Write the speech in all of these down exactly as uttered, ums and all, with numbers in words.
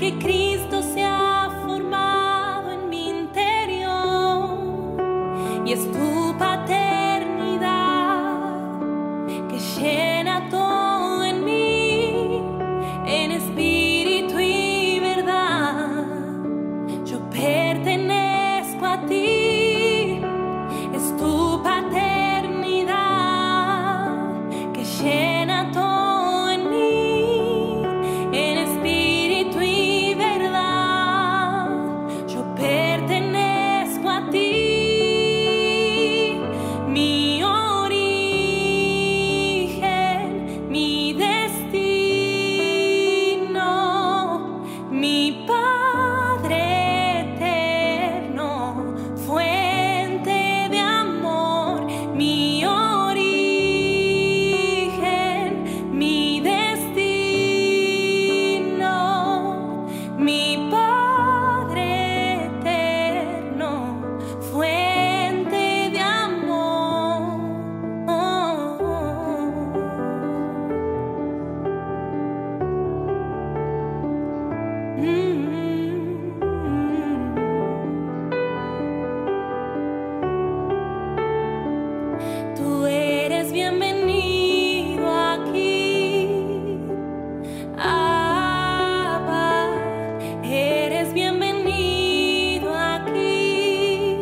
que Cristo se ha formado en mi interior, y es tu paternidad que llena todo en mí, en espíritu y verdad. Yo pertenezco a ti, es tu paternidad que llena todo en mí, en espíritu y verdad. Yo pertenezco a ti. Mi origen, mi destino, mi Padre eterno, fuente de amor. Mi origen, mi destino, mi Padre eterno, fuente de amor. Mm. Tú eres bienvenido aquí, Abba, eres bienvenido aquí,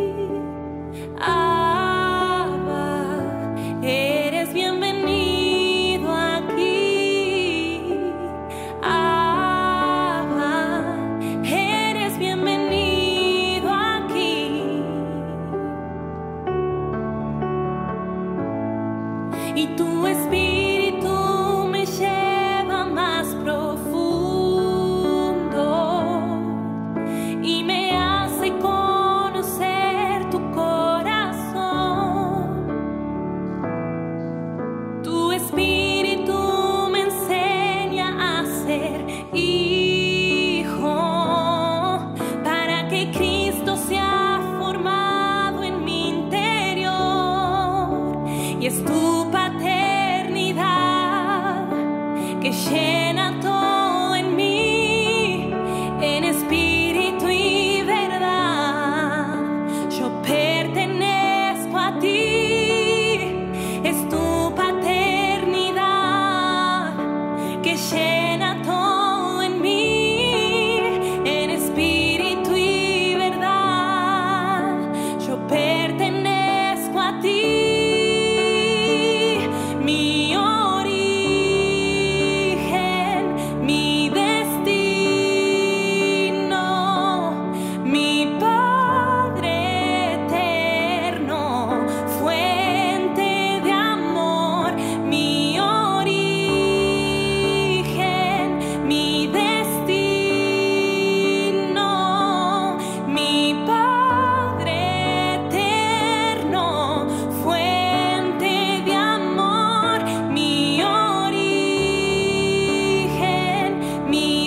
Abba, eres bienvenido aquí, Abba, eres bienvenido aquí. Y tu espíritu me lleva más profundo y me hace conocer tu corazón. Tu espíritu me enseña a ser hijo, para que Cristo se ha formado en mi interior, y es tu paternidad que llena todo en mí, en espíritu y verdad. Yo pertenezco a ti, es tu paternidad que llena todo en mí, en espíritu y verdad. Yo pertenezco a ti. Mi origen, mi destino, mi Padre eterno, fuente de amor. Mi origen, mi destino, mi Padre eterno, fuente de amor. Mi origen, mi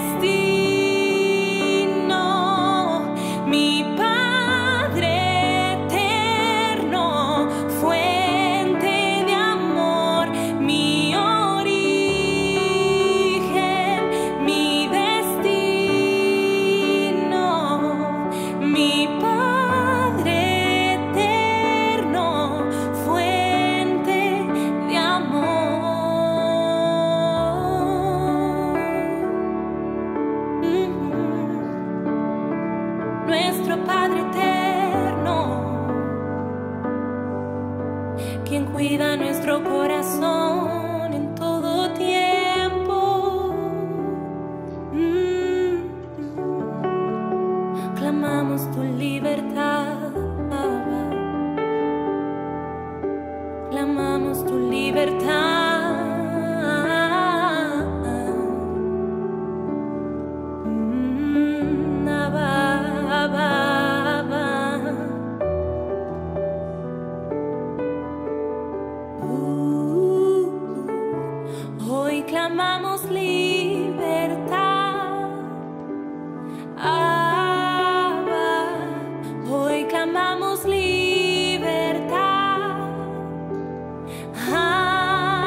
destino, mi Padre eterno, fuente de amor. Mi origen, mi destino, mi Padre eterno, fuente de amor. Mm. Nuestro Padre eterno, quien cuida nuestro corazón en todo tiempo. Mm. Clamamos tu libertad, clamamos tu libertad. Mm, Abba, Abba, Abba. Uh, hoy clamamos libertad, Abba. Hoy clamamos libertad, Abba.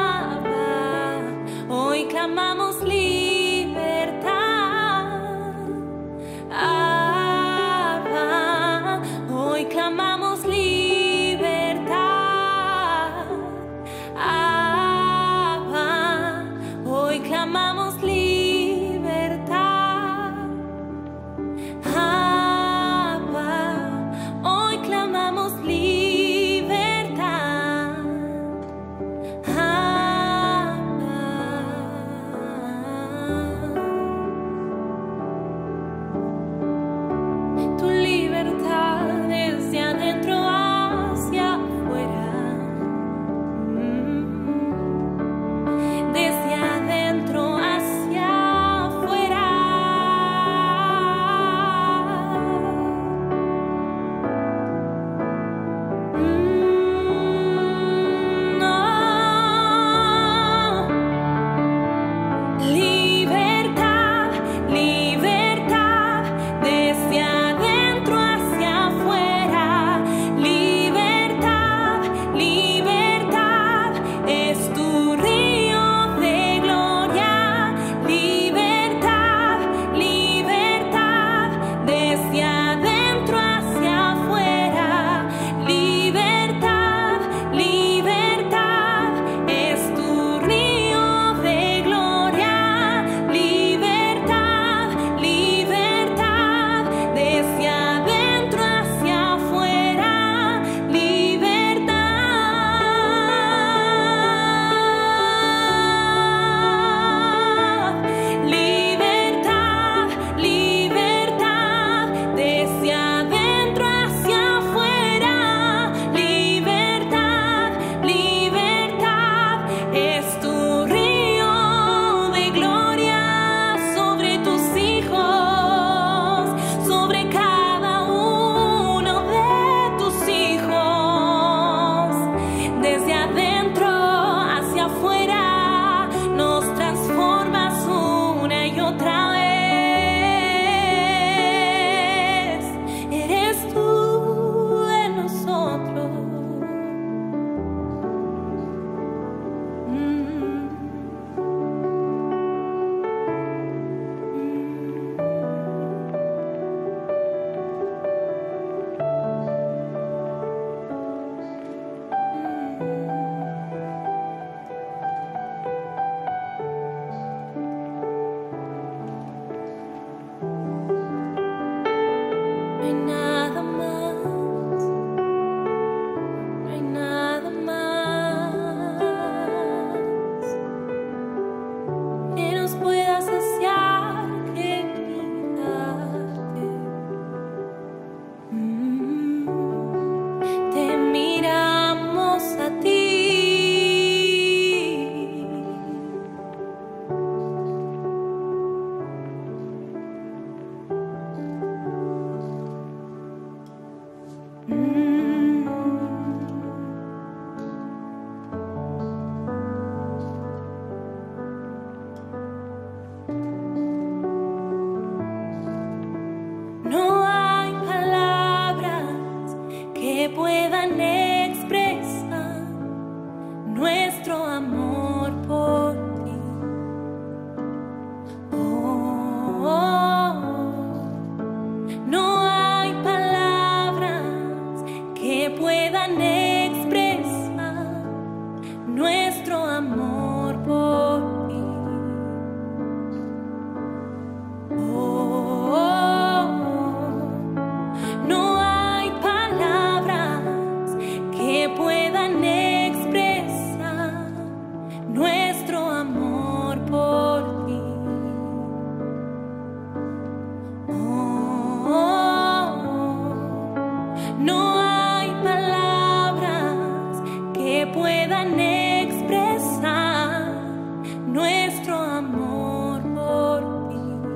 puedan expresar nuestro amor por ti.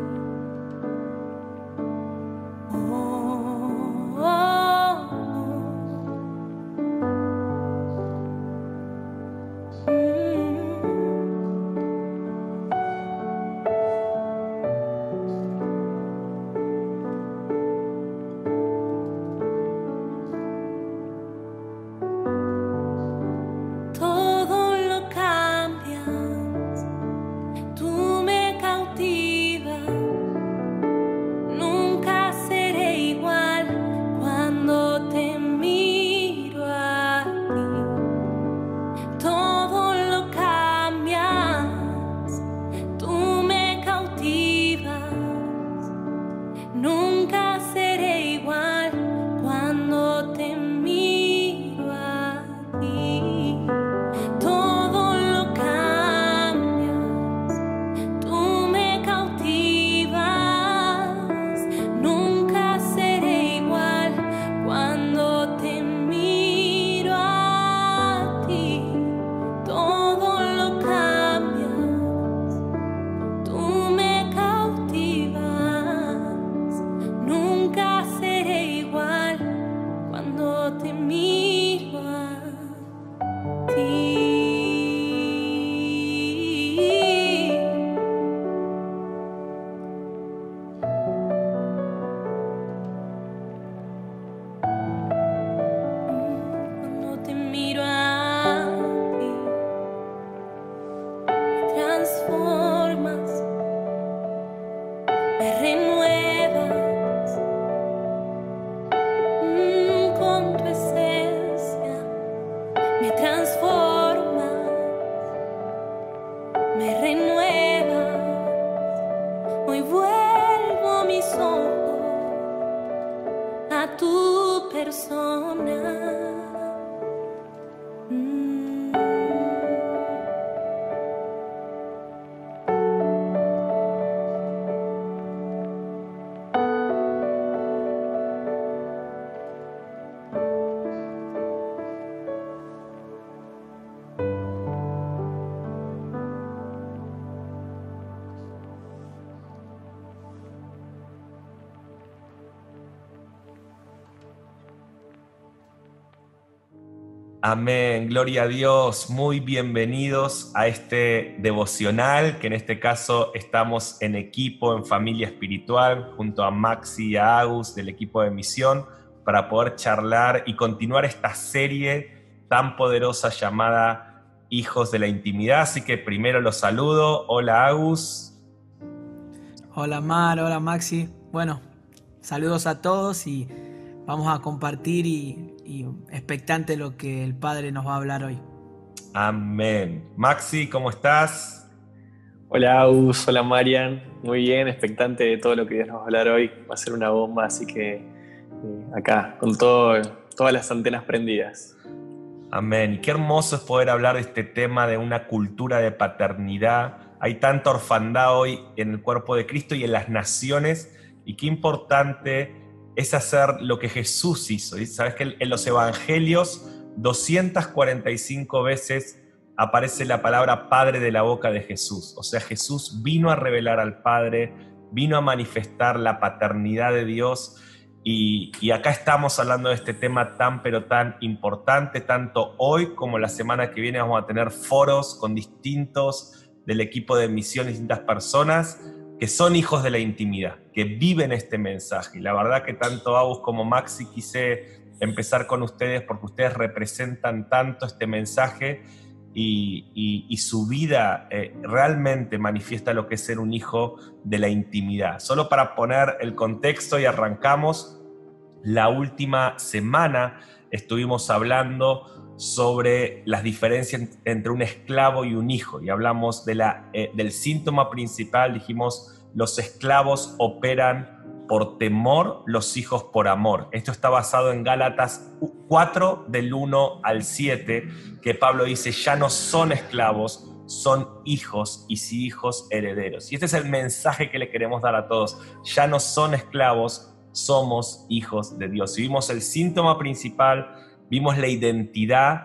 Oh, oh, oh. Mm. Todo lo cambias, tú me cautivas, nunca seré igual cuando te miro a ti. Todo lo cambias, tú me cautivas, nunca seré igual cuando te miro a ti. Todo lo cambias, tú me cautivas, nunca seré igual cuando te miro a ti. Todo lo cambias, tú me cautivas, nunca seré igual cuando te miro a ti. Cuando te miro a ti, me transformas, me renuevas, mm, con tu esencia, me transformas, me renuevas. Hoy vuelvo mis ojos a tu persona. Mm. Amén, gloria a Dios, muy bienvenidos a este devocional, que en este caso estamos en equipo, en familia espiritual, junto a Maxi y a Agus del equipo de misión, para poder charlar y continuar esta serie tan poderosa llamada Hijos de la Intimidad. Así que primero los saludo. Hola Agus. Hola Mar, hola Maxi. Bueno, saludos a todos y vamos a compartir y, y expectante lo que el Padre nos va a hablar hoy. Amén. Maxi, ¿cómo estás? Hola Agus, hola Marian, muy bien, expectante de todo lo que Dios nos va a hablar hoy. Va a ser una bomba, así que eh, acá, con todo, todas las antenas prendidas. Amén. Y qué hermoso es poder hablar de este tema de una cultura de paternidad. Hay tanta orfandad hoy en el cuerpo de Cristo y en las naciones, y qué importante es hacer lo que Jesús hizo. Y sabes que en los evangelios doscientas cuarenta y cinco veces aparece la palabra Padre de la boca de Jesús. O sea, Jesús vino a revelar al Padre, vino a manifestar la paternidad de Dios. Y, y acá estamos hablando de este tema tan pero tan importante, tanto hoy como la semana que viene vamos a tener foros con distintos del equipo de misión, distintas personas que son hijos de la intimidad, que viven este mensaje. Y la verdad que tanto Agus como Maxi quise empezar con ustedes porque ustedes representan tanto este mensaje y, y, y su vida eh, realmente manifiesta lo que es ser un hijo de la intimidad. Solo para poner el contexto y arrancamos, la última semana estuvimos hablando sobre las diferencias entre un esclavo y un hijo, y hablamos de la, eh, del síntoma principal. Dijimos, los esclavos operan por temor, los hijos por amor. Esto está basado en Gálatas cuatro, del uno al siete, que Pablo dice, ya no son esclavos, son hijos, y si hijos, herederos. Y este es el mensaje que le queremos dar a todos. Ya no son esclavos, somos hijos de Dios. Y vimos el síntoma principal, vimos la identidad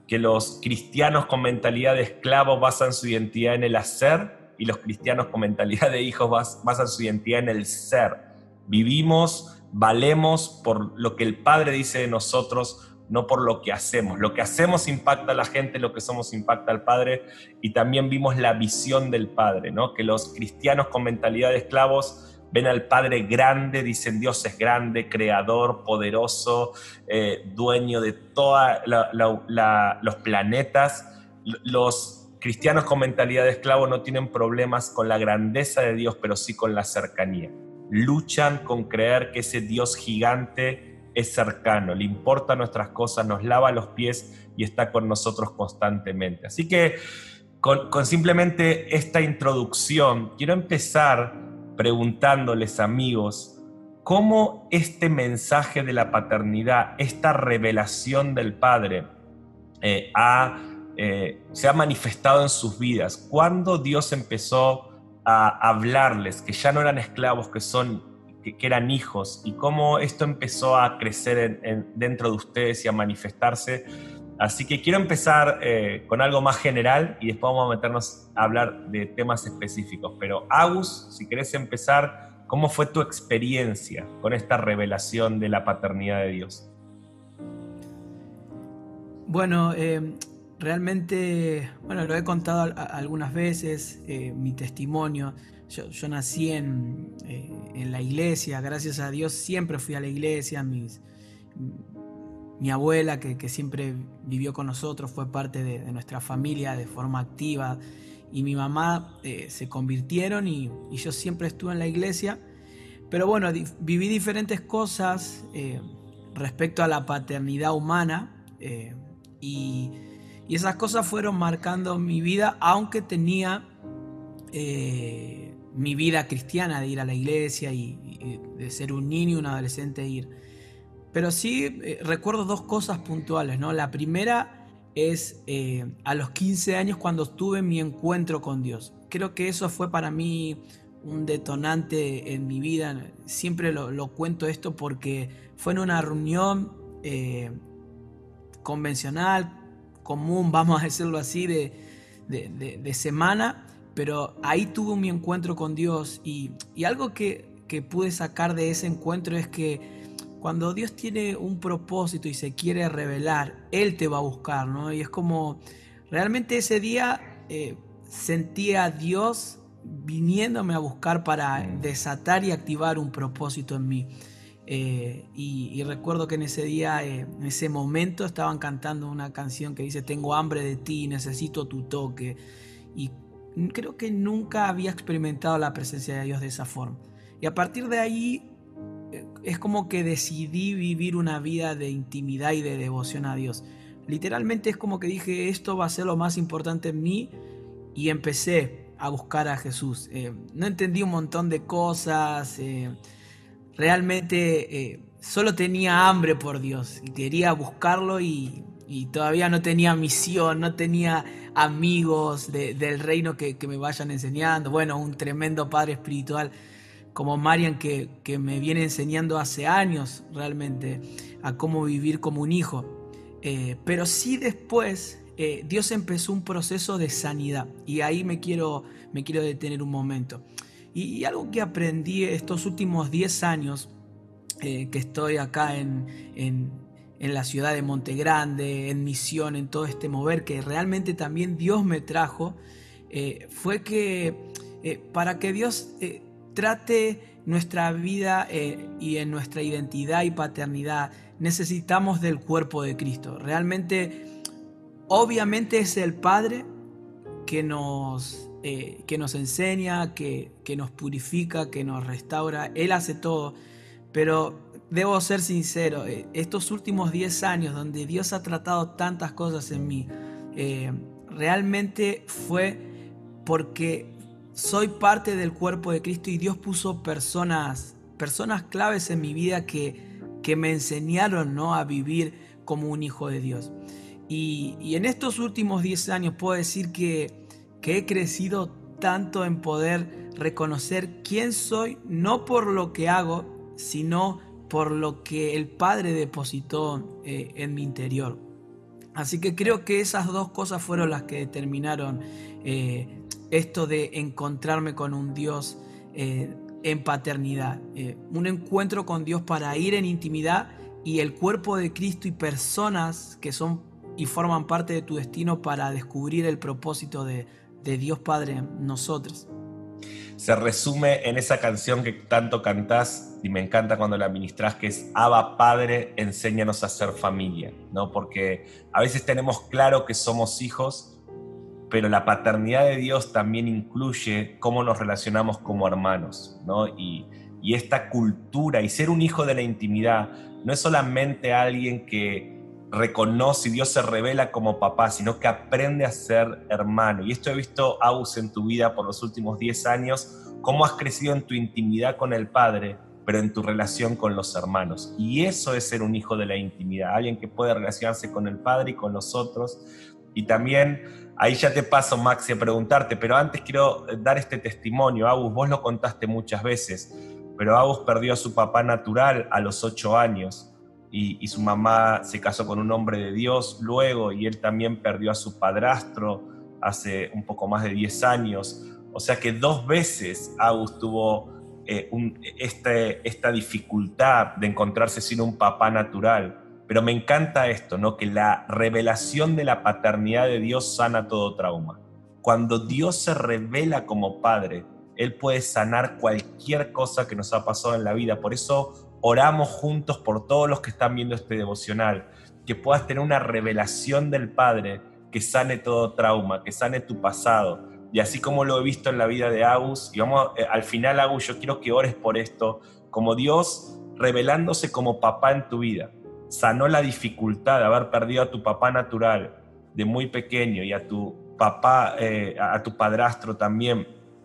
que los cristianos con mentalidad de esclavo basan su identidad en el hacer y los cristianos con mentalidad de hijos bas, basan su identidad en el ser. Vivimos, valemos por lo que el Padre dice de nosotros, no por lo que hacemos. Lo que hacemos impacta a la gente, lo que somos impacta al Padre, y también vimos la visión del Padre, ¿no? Que los cristianos con mentalidad de esclavos ven al Padre grande, dicen Dios es grande, creador, poderoso, eh, dueño de todos los planetas. Los cristianos con mentalidad de esclavo no tienen problemas con la grandeza de Dios, pero sí con la cercanía. Luchan con creer que ese Dios gigante es cercano, le importan nuestras cosas, nos lava los pies y está con nosotros constantemente. Así que con, con simplemente esta introducción, quiero empezar preguntándoles, amigos, cómo este mensaje de la paternidad, esta revelación del Padre, eh, ha, eh, se ha manifestado en sus vidas. ¿Cuándo Dios empezó a hablarles que ya no eran esclavos, que, son, que, que eran hijos? Y cómo esto empezó a crecer en, en, dentro de ustedes y a manifestarse. Así que quiero empezar eh, con algo más general y después vamos a meternos a hablar de temas específicos. Pero Agus, si querés empezar, ¿cómo fue tu experiencia con esta revelación de la paternidad de Dios? Bueno, eh, realmente, bueno, lo he contado a, a, algunas veces, eh, mi testimonio. Yo, yo nací en, eh, en la iglesia, gracias a Dios siempre fui a la iglesia, mis... Mi abuela, que, que siempre vivió con nosotros, fue parte de, de nuestra familia de forma activa, y mi mamá eh, se convirtieron y, y yo siempre estuve en la iglesia. Pero bueno, di, viví diferentes cosas eh, respecto a la paternidad humana eh, y, y esas cosas fueron marcando mi vida, aunque tenía eh, mi vida cristiana de ir a la iglesia y, y de ser un niño y un adolescente ir. Pero sí eh, recuerdo dos cosas puntuales, ¿no? La primera es eh, a los quince años cuando tuve mi encuentro con Dios. Creo que eso fue para mí un detonante en mi vida. Siempre lo, lo cuento esto porque fue en una reunión eh, convencional, común, vamos a decirlo así, de, de, de, de semana, pero ahí tuve mi encuentro con Dios y, y algo que, que pude sacar de ese encuentro es que cuando Dios tiene un propósito y se quiere revelar, Él te va a buscar, ¿no? Y es como, realmente ese día eh, sentí a Dios viniéndome a buscar para desatar y activar un propósito en mí. Eh, y, y recuerdo que en ese día, eh, en ese momento, estaban cantando una canción que dice: tengo hambre de ti, necesito tu toque. Y creo que nunca había experimentado la presencia de Dios de esa forma. Y a partir de ahí, es como que decidí vivir una vida de intimidad y de devoción a Dios. Literalmente es como que dije, esto va a ser lo más importante en mí, y empecé a buscar a Jesús. Eh, no entendí un montón de cosas, eh, realmente eh, solo tenía hambre por Dios y quería buscarlo, y, y todavía no tenía misión, no tenía amigos de, del reino que, que me vayan enseñando. Bueno, un tremendo padre espiritual como Marian, que, que me viene enseñando hace años realmente a cómo vivir como un hijo. Eh, pero sí después eh, Dios empezó un proceso de sanidad, y ahí me quiero, me quiero detener un momento. Y, y algo que aprendí estos últimos diez años eh, que estoy acá en, en, en la ciudad de Monte Grande, en misión, en todo este mover que realmente también Dios me trajo, eh, fue que eh, para que Dios... Eh, trate nuestra vida eh, y en nuestra identidad y paternidad, necesitamos del cuerpo de Cristo. Realmente, obviamente es el Padre que nos, eh, que nos enseña, que, que nos purifica, que nos restaura. Él hace todo, pero debo ser sincero, eh, estos últimos diez años donde Dios ha tratado tantas cosas en mí, eh, realmente fue porque soy parte del cuerpo de Cristo, y Dios puso personas, personas claves en mi vida que, que me enseñaron, ¿no?, a vivir como un hijo de Dios. Y, y en estos últimos diez años puedo decir que, que he crecido tanto en poder reconocer quién soy, no por lo que hago, sino por lo que el Padre depositó eh, en mi interior. Así que creo que esas dos cosas fueron las que determinaron eh, esto de encontrarme con un Dios eh, en paternidad. Eh, un encuentro con Dios para ir en intimidad, y el cuerpo de Cristo y personas que son y forman parte de tu destino para descubrir el propósito de, de Dios Padre en nosotros. Se resume en esa canción que tanto cantás y me encanta cuando la ministrás, que es Abba Padre, enséñanos a ser familia, ¿no? Porque a veces tenemos claro que somos hijos, pero la paternidad de Dios también incluye cómo nos relacionamos como hermanos, ¿no? Y, y esta cultura y ser un hijo de la intimidad no es solamente alguien que reconoce y Dios se revela como papá, sino que aprende a ser hermano. Y esto he visto, Agus, en tu vida por los últimos diez años, cómo has crecido en tu intimidad con el Padre, pero en tu relación con los hermanos. Y eso es ser un hijo de la intimidad, alguien que puede relacionarse con el Padre y con los otros. Y también, ahí ya te paso, Maxi, a preguntarte, pero antes quiero dar este testimonio. Agus, vos lo contaste muchas veces, pero Agus perdió a su papá natural a los ocho años. Y, y su mamá se casó con un hombre de Dios luego, y él también perdió a su padrastro hace un poco más de diez años. O sea que dos veces Agus tuvo eh, un, este, esta dificultad de encontrarse sin un papá natural. Pero me encanta esto, ¿no? Que la revelación de la paternidad de Dios sana todo trauma. Cuando Dios se revela como Padre, Él puede sanar cualquier cosa que nos ha pasado en la vida. Por eso oramos juntos por todos los que están viendo este devocional, que puedas tener una revelación del Padre que sane todo trauma, que sane tu pasado. Y así como lo he visto en la vida de Agus, y vamos, eh, al final, Agus, yo quiero que ores por esto, como Dios revelándose como papá en tu vida, sanó la dificultad de haber perdido a tu papá natural de muy pequeño y a tu papá, eh, a tu padrastro también.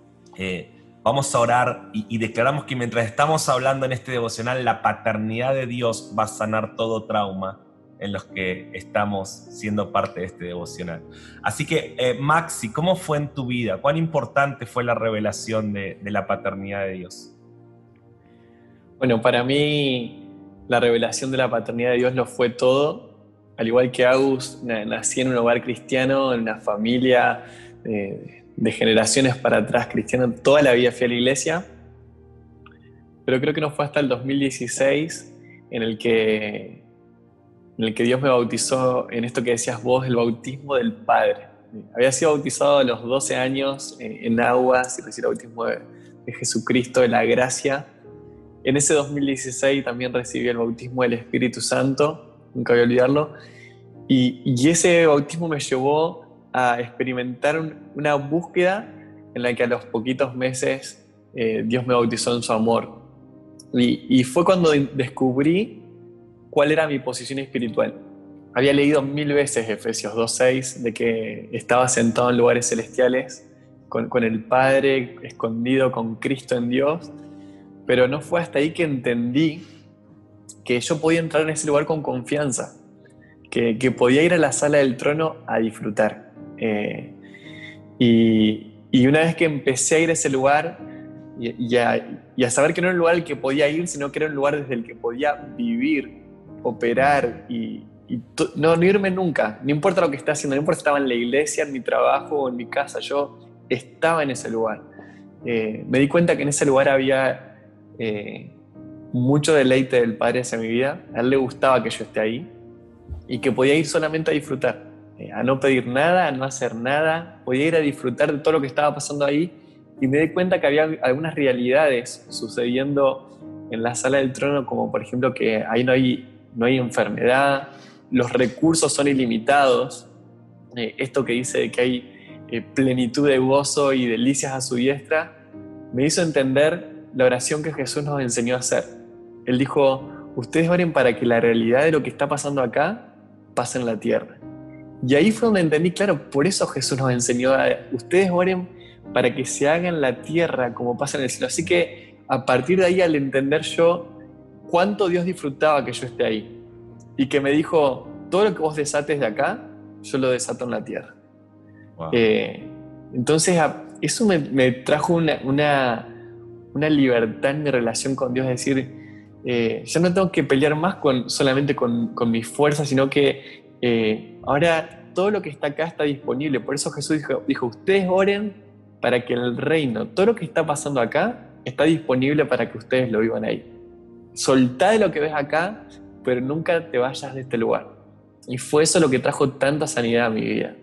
Eh, Vamos a orar y, y declaramos que mientras estamos hablando en este devocional, la paternidad de Dios va a sanar todo trauma en los que estamos siendo parte de este devocional. Así que, eh, Maxi, ¿cómo fue en tu vida? ¿Cuán importante fue la revelación de, de la paternidad de Dios? Bueno, para mí la revelación de la paternidad de Dios lo fue todo. Al igual que Agus, nací en un hogar cristiano, en una familia eh, de generaciones para atrás cristiana, toda la vida fui a la iglesia, pero creo que no fue hasta el dos mil dieciséis en el que, en el que Dios me bautizó en esto que decías vos, el bautismo del Padre. Había sido bautizado a los doce años en aguas y recibí el bautismo de, de Jesucristo, de la gracia. En ese dos mil dieciséis también recibí el bautismo del Espíritu Santo, nunca voy a olvidarlo, y, y ese bautismo me llevó a experimentar un, una búsqueda en la que a los poquitos meses eh, Dios me bautizó en su amor. Y, y fue cuando de- descubrí cuál era mi posición espiritual. Había leído mil veces Efesios dos seis, de que estaba sentado en lugares celestiales con, con el Padre, escondido con Cristo en Dios, pero no fue hasta ahí que entendí que yo podía entrar en ese lugar con confianza, que, que podía ir a la sala del trono a disfrutar. Eh, y, y una vez que empecé a ir a ese lugar y, y, a, y a saber que no era un lugar al que podía ir, sino que era un lugar desde el que podía vivir, operar y, y to, no, no irme nunca, no importa lo que esté haciendo, no importa si estaba en la iglesia, en mi trabajo o en mi casa, yo estaba en ese lugar. Eh, me di cuenta que en ese lugar había eh, mucho deleite del Padre hacia mi vida. A Él le gustaba que yo esté ahí y que podía ir solamente a disfrutar, a no pedir nada, a no hacer nada, podía ir a disfrutar de todo lo que estaba pasando ahí, y me di cuenta que había algunas realidades sucediendo en la sala del trono, como por ejemplo que ahí no hay, no hay enfermedad, los recursos son ilimitados, eh, esto que dice que hay eh, plenitud de gozo y delicias a su diestra, me hizo entender la oración que Jesús nos enseñó a hacer. Él dijo, ustedes oren para que la realidad de lo que está pasando acá pase en la tierra. Y ahí fue donde entendí, claro, por eso Jesús nos enseñó a ustedes oren para que se haga en la tierra como pasa en el cielo. Así que a partir de ahí, al entender yo cuánto Dios disfrutaba que yo esté ahí, y que me dijo, todo lo que vos desates de acá, yo lo desato en la tierra. Wow. Eh, entonces eso me, me trajo una, una, una libertad en mi relación con Dios, es decir, eh, yo no tengo que pelear más con, solamente con, con mis fuerzas, sino que eh, ahora todo lo que está acá está disponible. Por eso Jesús dijo, dijo, ustedes oren para que el reino, todo lo que está pasando acá, está disponible para que ustedes lo vivan ahí. Soltá de lo que ves acá, pero nunca te vayas de este lugar. Y fue eso lo que trajo tanta sanidad a mi vida.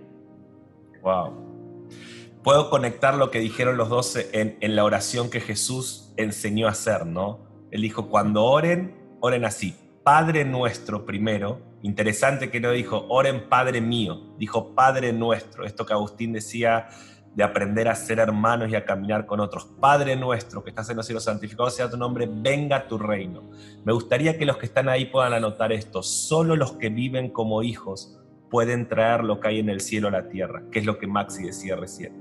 Wow. Puedo conectar lo que dijeron los doce en, en la oración que Jesús enseñó a hacer, ¿no? Él dijo, cuando oren, oren así. Padre nuestro primero. Interesante que no dijo, oren Padre mío. Dijo, Padre nuestro. Esto que Agustín decía de aprender a ser hermanos y a caminar con otros. Padre nuestro, que estás en los cielos, santificado sea tu nombre, venga tu reino. Me gustaría que los que están ahí puedan anotar esto. Solo los que viven como hijos pueden traer lo que hay en el cielo a la tierra, que es lo que Maxi decía recién.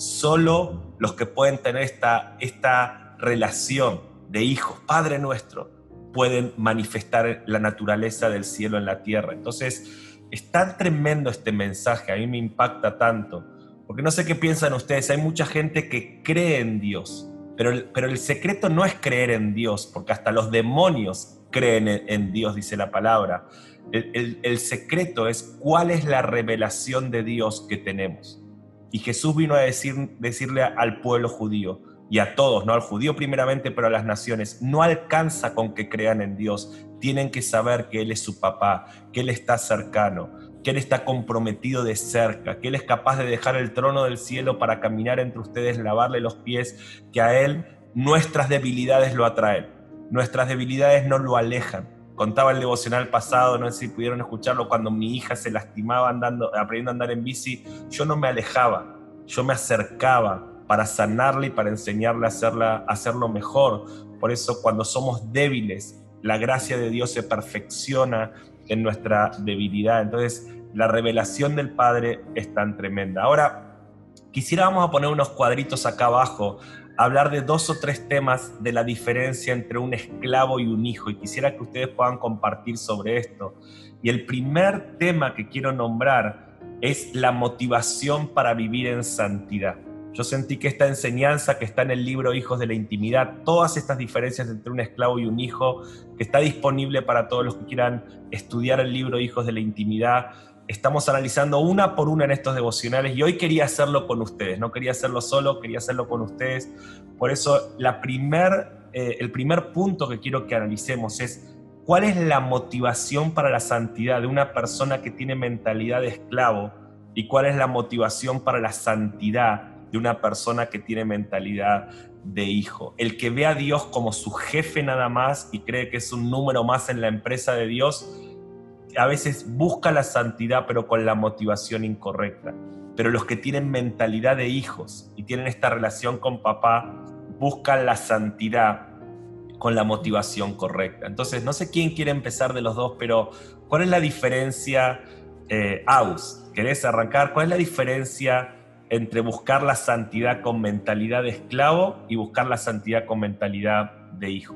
Solo los que pueden tener esta, esta relación de hijos, Padre nuestro, pueden manifestar la naturaleza del cielo en la tierra. Entonces, es tan tremendo este mensaje, a mí me impacta tanto, porque no sé qué piensan ustedes, hay mucha gente que cree en Dios, pero el, pero el secreto no es creer en Dios, porque hasta los demonios creen en, en Dios, dice la palabra. El, el, el secreto es cuál es la revelación de Dios que tenemos. Y Jesús vino a decir, decirle al pueblo judío, y a todos, no al judío primeramente, pero a las naciones, no alcanza con que crean en Dios, tienen que saber que Él es su papá, que Él está cercano, que Él está comprometido de cerca, que Él es capaz de dejar el trono del cielo para caminar entre ustedes, lavarle los pies, que a Él nuestras debilidades lo atraen, nuestras debilidades no lo alejan. Contaba el devocional pasado, no sé si pudieron escucharlo, cuando mi hija se lastimaba andando, aprendiendo a andar en bici, yo no me alejaba, yo me acercaba para sanarla y para enseñarle a, hacerla, a hacerlo mejor. Por eso cuando somos débiles, la gracia de Dios se perfecciona en nuestra debilidad. Entonces la revelación del Padre es tan tremenda. Ahora, quisiera vamos a poner unos cuadritos acá abajo, hablar de dos o tres temas de la diferencia entre un esclavo y un hijo, y quisiera que ustedes puedan compartir sobre esto. Y el primer tema que quiero nombrar es la motivación para vivir en santidad. Yo sentí que esta enseñanza que está en el libro Hijos de la Intimidad, todas estas diferencias entre un esclavo y un hijo, que está disponible para todos los que quieran estudiar el libro Hijos de la Intimidad, estamos analizando una por una en estos devocionales y hoy quería hacerlo con ustedes, no quería hacerlo solo, quería hacerlo con ustedes. Por eso la primer, eh, el primer punto que quiero que analicemos es cuál es la motivación para la santidad de una persona que tiene mentalidad de esclavo y cuál es la motivación para la santidad de una persona que tiene mentalidad de hijo. El que ve a Dios como su jefe nada más y cree que es un número más en la empresa de Dios, a veces busca la santidad pero con la motivación incorrecta. Pero los que tienen mentalidad de hijos y tienen esta relación con papá, buscan la santidad con la motivación correcta. Entonces, no sé quién quiere empezar de los dos, pero ¿cuál es la diferencia, eh, Aus? ¿Querés arrancar? ¿Cuál es la diferencia entre buscar la santidad con mentalidad de esclavo y buscar la santidad con mentalidad de hijo?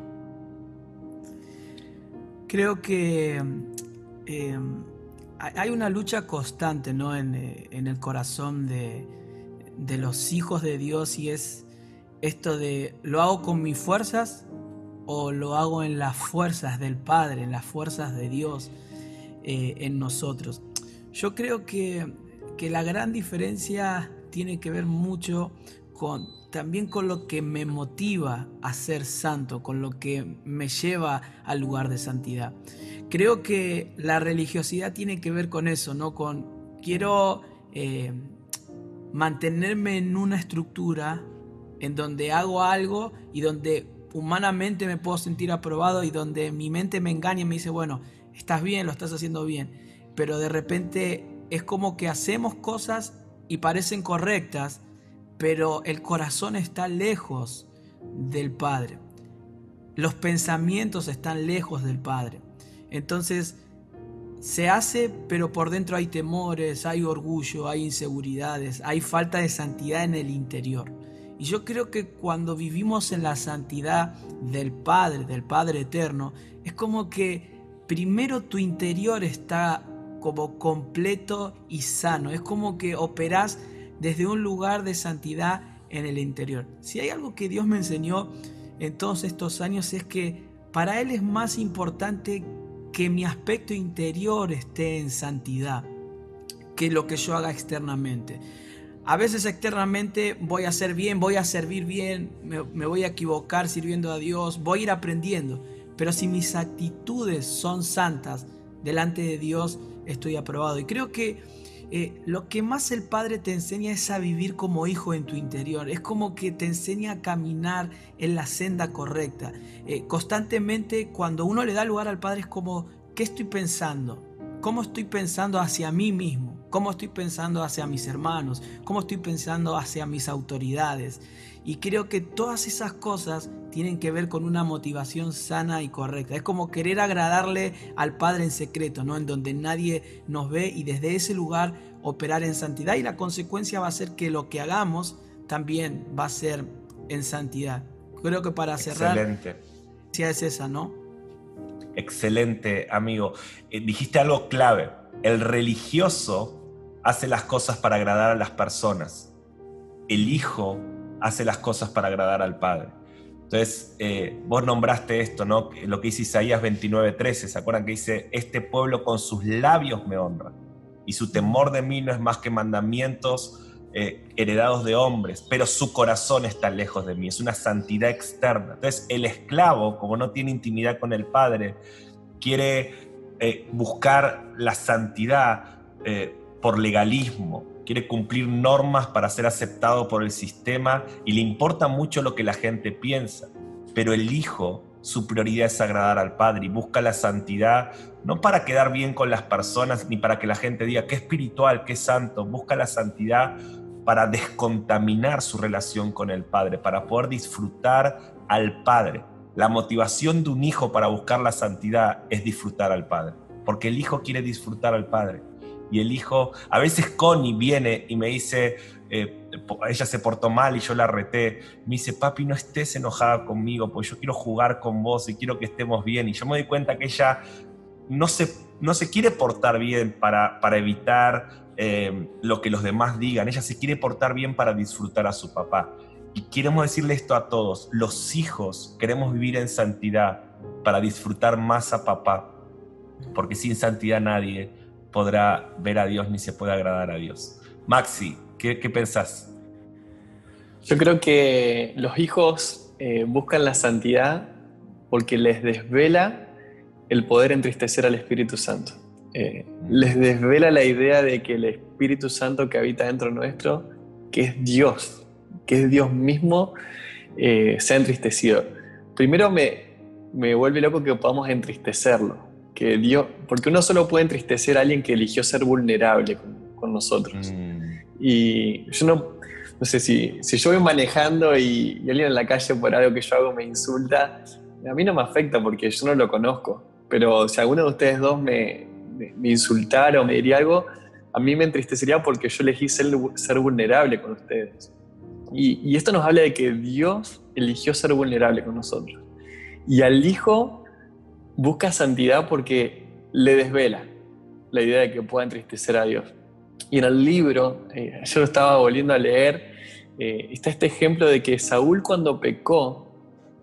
Creo que eh, hay una lucha constante, ¿no? en, en el corazón de, de los hijos de Dios, y es esto de ¿lo hago con mis fuerzas o lo hago en las fuerzas del Padre, en las fuerzas de Dios eh, en nosotros? Yo creo que, que la gran diferencia tiene que ver mucho con, también con lo que me motiva a ser santo, con lo que me lleva al lugar de santidad. Creo que la religiosidad tiene que ver con eso, ¿no? Con quiero eh, mantenerme en una estructura en donde hago algo y donde humanamente me puedo sentir aprobado y donde mi mente me engaña y me dice, bueno, estás bien, lo estás haciendo bien, pero de repente es como que hacemos cosas y parecen correctas, pero el corazón está lejos del Padre. Los pensamientos están lejos del Padre. Entonces, se hace, pero por dentro hay temores, hay orgullo, hay inseguridades, hay falta de santidad en el interior. Y yo creo que cuando vivimos en la santidad del Padre, del Padre eterno, es como que primero tu interior está como completo y sano. Es como que operás desde un lugar de santidad en el interior. Si hay algo que Dios me enseñó en todos estos años es que para Él es más importante que mi aspecto interior esté en santidad, que lo que yo haga externamente. A veces externamente voy a hacer bien, voy a servir bien, me, me voy a equivocar sirviendo a Dios, voy a ir aprendiendo. Pero si mis actitudes son santas, delante de Dios estoy aprobado. Y creo que eh, lo que más el Padre te enseña es a vivir como hijo en tu interior. Es como que te enseña a caminar en la senda correcta. Eh, constantemente cuando uno le da lugar al Padre es como, ¿qué estoy pensando? ¿Cómo estoy pensando hacia mí mismo? ¿Cómo estoy pensando hacia mis hermanos? ¿Cómo estoy pensando hacia mis autoridades? Y creo que todas esas cosas tienen que ver con una motivación sana y correcta. Es como querer agradarle al Padre en secreto, ¿no? En donde nadie nos ve, y desde ese lugar operar en santidad. Y la consecuencia va a ser que lo que hagamos también va a ser en santidad. Creo que para cerrar, excelente, sí, es esa, ¿no? Excelente, amigo. Eh, dijiste algo clave. El religioso hace las cosas para agradar a las personas. El hijo hace las cosas para agradar al Padre. Entonces, eh, vos nombraste esto, ¿no? Lo que dice Isaías veintinueve trece. ¿Se acuerdan que dice? Este pueblo con sus labios me honra, y su temor de mí no es más que mandamientos eh, heredados de hombres, pero su corazón está lejos de mí. Es una santidad externa. Entonces, el esclavo, como no tiene intimidad con el Padre, quiere eh, buscar la santidad eh, por legalismo. Quiere cumplir normas para ser aceptado por el sistema, y le importa mucho lo que la gente piensa. Pero el hijo, su prioridad es agradar al Padre, y busca la santidad no para quedar bien con las personas ni para que la gente diga qué espiritual, qué santo. Busca la santidad para descontaminar su relación con el Padre, para poder disfrutar al Padre. La motivación de un hijo para buscar la santidad es disfrutar al Padre, porque el hijo quiere disfrutar al Padre. Y el hijo, a veces Connie viene y me dice, eh, ella se portó mal y yo la reté, me dice, papi, no estés enojada conmigo, porque yo quiero jugar con vos y quiero que estemos bien. Y yo me doy cuenta que ella no se, no se quiere portar bien para, para evitar eh, lo que los demás digan. Ella se quiere portar bien para disfrutar a su papá. Y queremos decirle esto a todos: los hijos queremos vivir en santidad para disfrutar más a papá, porque sin santidad nadie podrá ver a Dios ni se puede agradar a Dios. Maxi, ¿qué, qué pensás? Yo creo que los hijos eh, buscan la santidad porque les desvela el poder entristecer al Espíritu Santo. Eh, les desvela la idea de que el Espíritu Santo que habita dentro nuestro, que es Dios, que es Dios mismo, eh, sea entristecido. Primero me, me vuelve loco que podamos entristecerlo. Que Dios, porque uno solo puede entristecer a alguien que eligió ser vulnerable con, con nosotros. Mm. Y yo no, no sé, si, si yo voy manejando y, y alguien en la calle por algo que yo hago me insulta, a mí no me afecta porque yo no lo conozco. Pero si alguno de ustedes dos me, me, me insultara o me diría algo, a mí me entristecería porque yo elegí ser, ser vulnerable con ustedes. Y, y esto nos habla de que Dios eligió ser vulnerable con nosotros. Y al Hijo busca santidad porque le desvela la idea de que pueda entristecer a Dios. Y en el libro, eh, yo lo estaba volviendo a leer, eh, está este ejemplo de que Saúl, cuando pecó,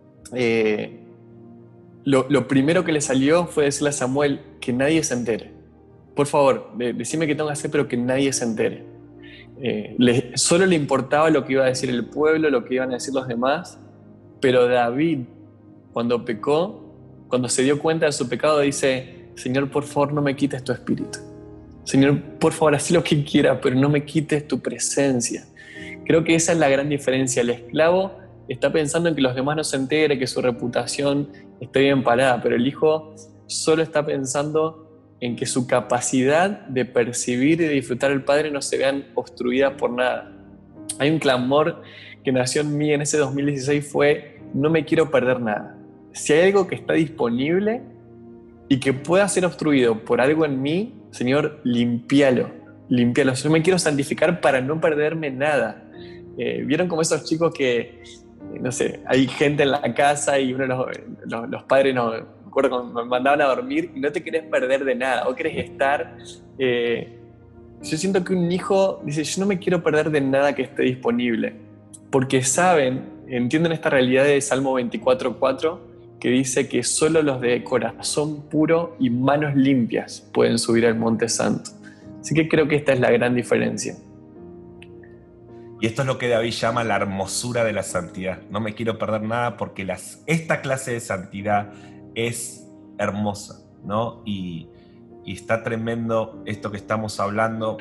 eh, lo, lo primero que le salió fue decirle a Samuel que nadie se entere. Por favor, de, decime qué tengo que hacer, pero que nadie se entere. Eh, le, solo le importaba lo que iba a decir el pueblo, lo que iban a decir los demás, pero David, cuando pecó, cuando se dio cuenta de su pecado, dice: Señor, por favor, no me quites tu espíritu. Señor, por favor, haz lo que quieras, pero no me quites tu presencia. Creo que esa es la gran diferencia. El esclavo está pensando en que los demás no se enteren, que su reputación esté bien parada, pero el hijo solo está pensando en que su capacidad de percibir y de disfrutar al Padre no se vean obstruidas por nada. Hay un clamor que nació en mí en ese dos mil dieciséis, fue: no me quiero perder nada. Si hay algo que está disponible y que pueda ser obstruido por algo en mí, Señor, limpialo, limpialo. Yo me quiero santificar para no perderme nada. Eh, ¿Vieron como esos chicos que, eh, no sé, hay gente en la casa y uno de los, los, los padres, no, me acuerdo cuando me mandaban a dormir y no te querés perder de nada, o querés estar... Eh, yo siento que un hijo dice: yo no me quiero perder de nada que esté disponible, porque saben, entienden esta realidad de Salmo veinticuatro cuatro, que dice que solo los de corazón puro y manos limpias pueden subir al Monte Santo. Así que creo que esta es la gran diferencia. Y esto es lo que David llama la hermosura de la santidad. No me quiero perder nada porque las, esta clase de santidad es hermosa, ¿no? Y, y está tremendo esto que estamos hablando.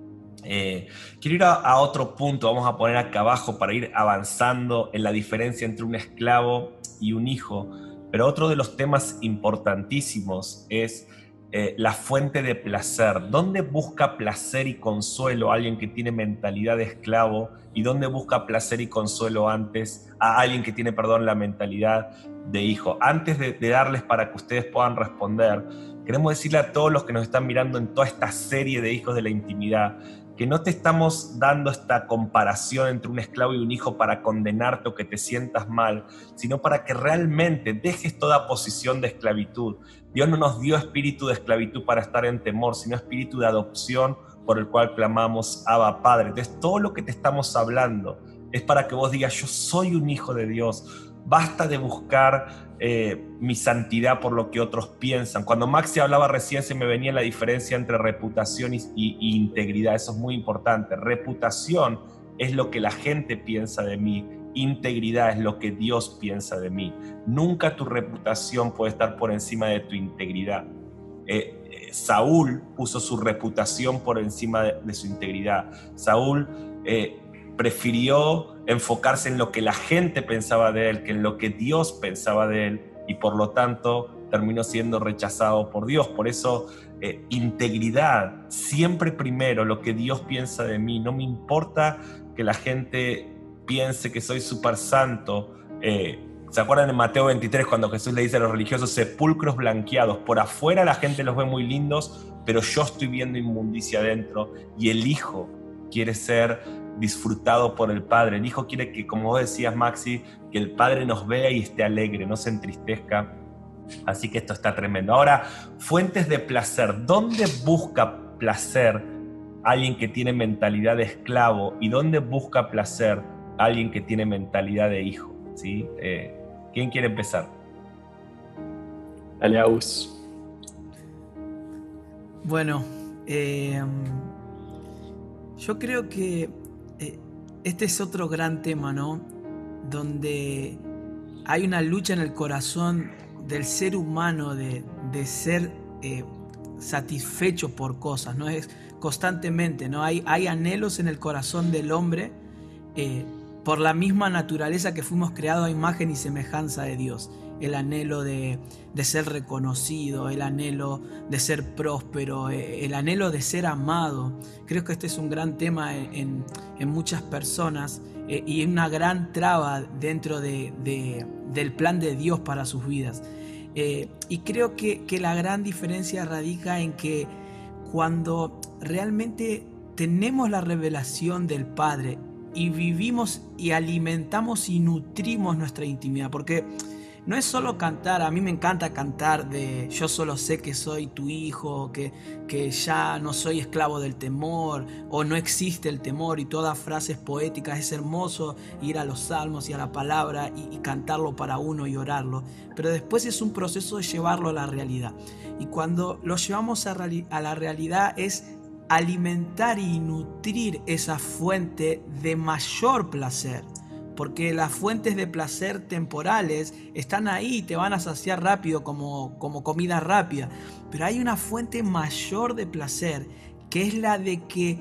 Eh, quiero ir a, a otro punto, vamos a poner acá abajo para ir avanzando en la diferencia entre un esclavo y un hijo. Pero otro de los temas importantísimos es eh, la fuente de placer. ¿Dónde busca placer y consuelo alguien que tiene mentalidad de esclavo? ¿Y dónde busca placer y consuelo antes a alguien que tiene, perdón, la mentalidad de hijo? Antes de, de darles para que ustedes puedan responder, queremos decirle a todos los que nos están mirando en toda esta serie de hijos de la intimidad, que no te estamos dando esta comparación entre un esclavo y un hijo para condenarte o que te sientas mal, sino para que realmente dejes toda posición de esclavitud. Dios no nos dio espíritu de esclavitud para estar en temor, sino espíritu de adopción por el cual clamamos Abba Padre. Entonces todo lo que te estamos hablando es para que vos digas, yo soy un hijo de Dios. Basta de buscar eh, mi santidad por lo que otros piensan. Cuando Maxi hablaba recién se me venía la diferencia entre reputación y, y, y integridad. Eso es muy importante. Reputación es lo que la gente piensa de mí. Integridad es lo que Dios piensa de mí. Nunca tu reputación puede estar por encima de tu integridad. Eh, eh, Saúl puso su reputación por encima de, de su integridad. Saúl eh, prefirió enfocarse en lo que la gente pensaba de él que en lo que Dios pensaba de él, y por lo tanto terminó siendo rechazado por Dios. Por eso eh, integridad, siempre primero lo que Dios piensa de mí. No me importa que la gente piense que soy súper santo. eh, ¿Se acuerdan de Mateo veintitrés cuando Jesús le dice a los religiosos, sepulcros blanqueados? Por afuera la gente los ve muy lindos, pero yo estoy viendo inmundicia adentro. Y el Hijo quiere ser disfrutado por el Padre. El Hijo quiere que, como vos decías, Maxi, que el Padre nos vea y esté alegre, no se entristezca. Así que esto está tremendo. Ahora, fuentes de placer. ¿Dónde busca placer alguien que tiene mentalidad de esclavo? ¿Y dónde busca placer alguien que tiene mentalidad de hijo? ¿Sí? Eh, ¿Quién quiere empezar? Dale, Agus. Bueno, eh, yo creo que eh, este es otro gran tema, ¿no? Donde hay una lucha en el corazón del ser humano de, de ser eh, satisfecho por cosas, ¿no? Es constantemente, ¿no? Hay, hay anhelos en el corazón del hombre eh, por la misma naturaleza que fuimos creados a imagen y semejanza de Dios. El anhelo de, de ser reconocido, el anhelo de ser próspero, el anhelo de ser amado. Creo que este es un gran tema en, en muchas personas eh, y una gran traba dentro de, de, del plan de Dios para sus vidas. Eh, y creo que, que la gran diferencia radica en que cuando realmente tenemos la revelación del Padre y vivimos y alimentamos y nutrimos nuestra intimidad, porque no es solo cantar. A mí me encanta cantar de yo solo sé que soy tu hijo, que, que ya no soy esclavo del temor, o no existe el temor, y todas frases poéticas. Es hermoso ir a los salmos y a la palabra y, y cantarlo para uno y orarlo, pero después es un proceso de llevarlo a la realidad, y cuando lo llevamos a, reali- a la realidad es alimentar y nutrir esa fuente de mayor placer. Porque las fuentes de placer temporales están ahí, te van a saciar rápido como, como comida rápida. Pero hay una fuente mayor de placer, que es la de que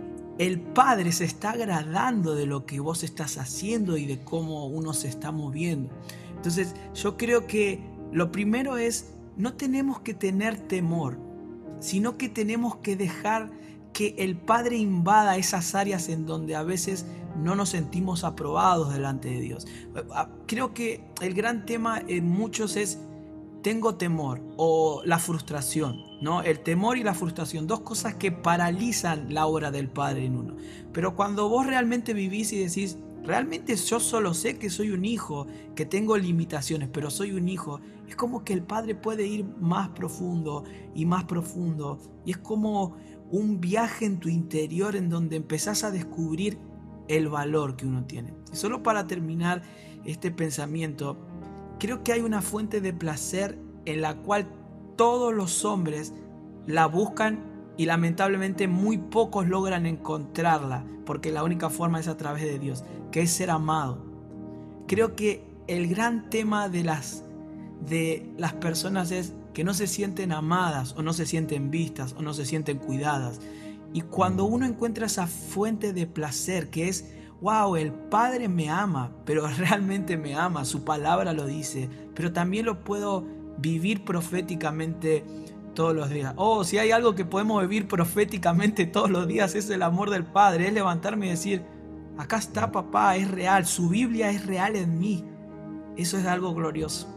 el Padre se está agradando de lo que vos estás haciendo y de cómo uno se está moviendo. Entonces yo creo que lo primero es, no tenemos que tener temor, sino que tenemos que dejar que el Padre invada esas áreas en donde a veces no nos sentimos aprobados delante de Dios. Creo que el gran tema en muchos es tengo temor o la frustración, ¿no? El temor y la frustración, dos cosas que paralizan la obra del Padre en uno. Pero cuando vos realmente vivís y decís, realmente yo solo sé que soy un hijo, que tengo limitaciones, pero soy un hijo, es como que el Padre puede ir más profundo y más profundo, y es como un viaje en tu interior en donde empezás a descubrir el valor que uno tiene. Y solo para terminar este pensamiento, creo que hay una fuente de placer en la cual todos los hombres la buscan y lamentablemente muy pocos logran encontrarla, porque la única forma es a través de Dios, que es ser amado. Creo que el gran tema de las, de las personas es que no se sienten amadas, o no se sienten vistas, o no se sienten cuidadas. Y cuando uno encuentra esa fuente de placer que es, wow, el Padre me ama, pero realmente me ama, su palabra lo dice, pero también lo puedo vivir proféticamente todos los días. Oh, si hay algo que podemos vivir proféticamente todos los días es el amor del Padre, es levantarme y decir, acá está papá, es real, su Biblia es real en mí. Eso es algo glorioso.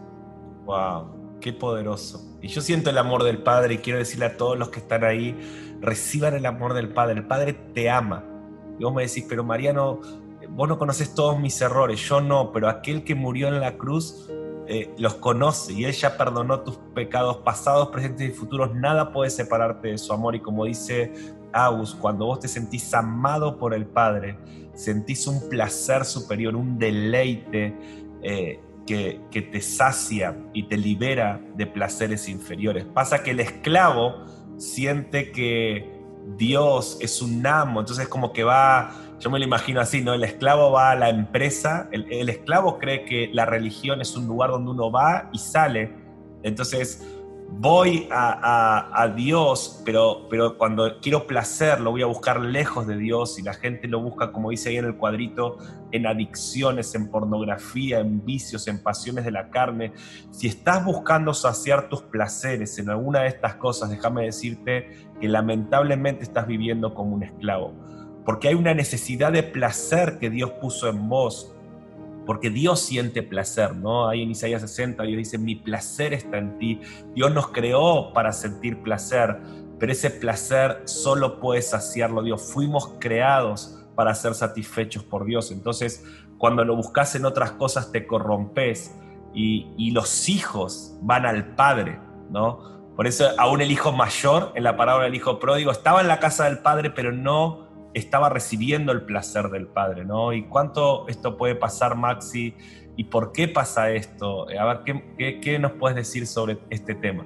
Wow, qué poderoso. Y yo siento el amor del Padre y quiero decirle a todos los que están ahí, reciban el amor del Padre. El Padre te ama. Y vos me decís, pero Mariano, vos no conoces todos mis errores, yo no, pero aquel que murió en la cruz eh, los conoce y Él ya perdonó tus pecados pasados, presentes y futuros. Nada puede separarte de su amor. Y como dice Agus, cuando vos te sentís amado por el Padre, sentís un placer superior, un deleite eh, que, que te sacia y te libera de placeres inferiores. Pasa que el esclavo siente que Dios es un amo, entonces como que va, yo me lo imagino así, ¿no? El esclavo va a la empresa, el, el esclavo cree que la religión es un lugar donde uno va y sale, entonces voy a, a, a Dios, pero, pero cuando quiero placer lo voy a buscar lejos de Dios y la gente lo busca, como dice ahí en el cuadrito, en adicciones, en pornografía, en vicios, en pasiones de la carne. Si estás buscando saciar tus placeres en alguna de estas cosas, déjame decirte que lamentablemente estás viviendo como un esclavo, porque hay una necesidad de placer que Dios puso en vos, porque Dios siente placer, ¿no? Ahí en Isaías sesenta Dios dice, mi placer está en ti. Dios nos creó para sentir placer, pero ese placer solo puede saciarlo Dios. Fuimos creados para ser satisfechos por Dios. Entonces, cuando lo buscas en otras cosas te corrompes y, y los hijos van al padre, ¿no? Por eso aún el hijo mayor, en la parábola del hijo pródigo, estaba en la casa del padre, pero no estaba recibiendo el placer del Padre, ¿no? ¿Y cuánto esto puede pasar, Maxi? ¿Y por qué pasa esto? A ver, ¿qué, qué, qué nos puedes decir sobre este tema?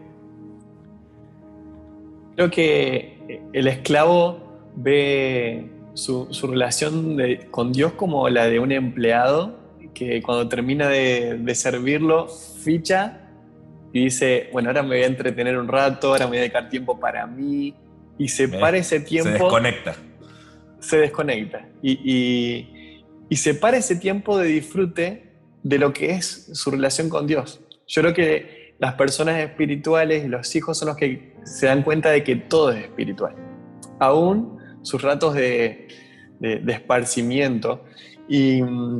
Creo que el esclavo ve su, su relación de, con Dios como la de un empleado que cuando termina de, de servirlo, ficha y dice, bueno, ahora me voy a entretener un rato, ahora me voy a dedicar tiempo para mí, y se para ese tiempo... Se desconecta. se desconecta y, y, y separa ese tiempo de disfrute de lo que es su relación con Dios. Yo creo que las personas espirituales, los hijos son los que se dan cuenta de que todo es espiritual. Aún sus ratos de, de, de esparcimiento. Y,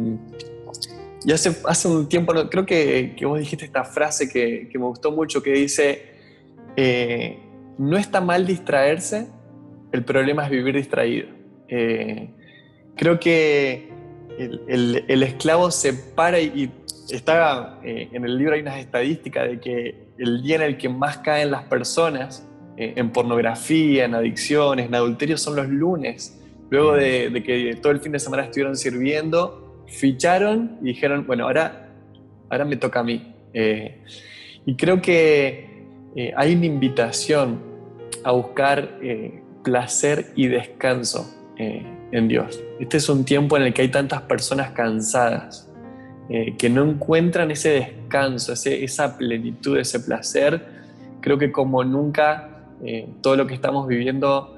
y hace, hace un tiempo, creo que, que vos dijiste esta frase que, que me gustó mucho, que dice, eh, no está mal distraerse, el problema es vivir distraído. Eh, creo que el, el, el esclavo se para y, y está eh, en el libro hay unas estadísticas de que el día en el que más caen las personas eh, en pornografía, en adicciones, en adulterio son los lunes, luego de, de que todo el fin de semana estuvieron sirviendo, ficharon y dijeron, bueno, ahora, ahora me toca a mí. Eh, y creo que eh, hay una invitación a buscar eh, placer y descanso Eh, en Dios. Este es un tiempo en el que hay tantas personas cansadas eh, que no encuentran ese descanso, ese, esa plenitud, ese placer. Creo que como nunca eh, todo lo que estamos viviendo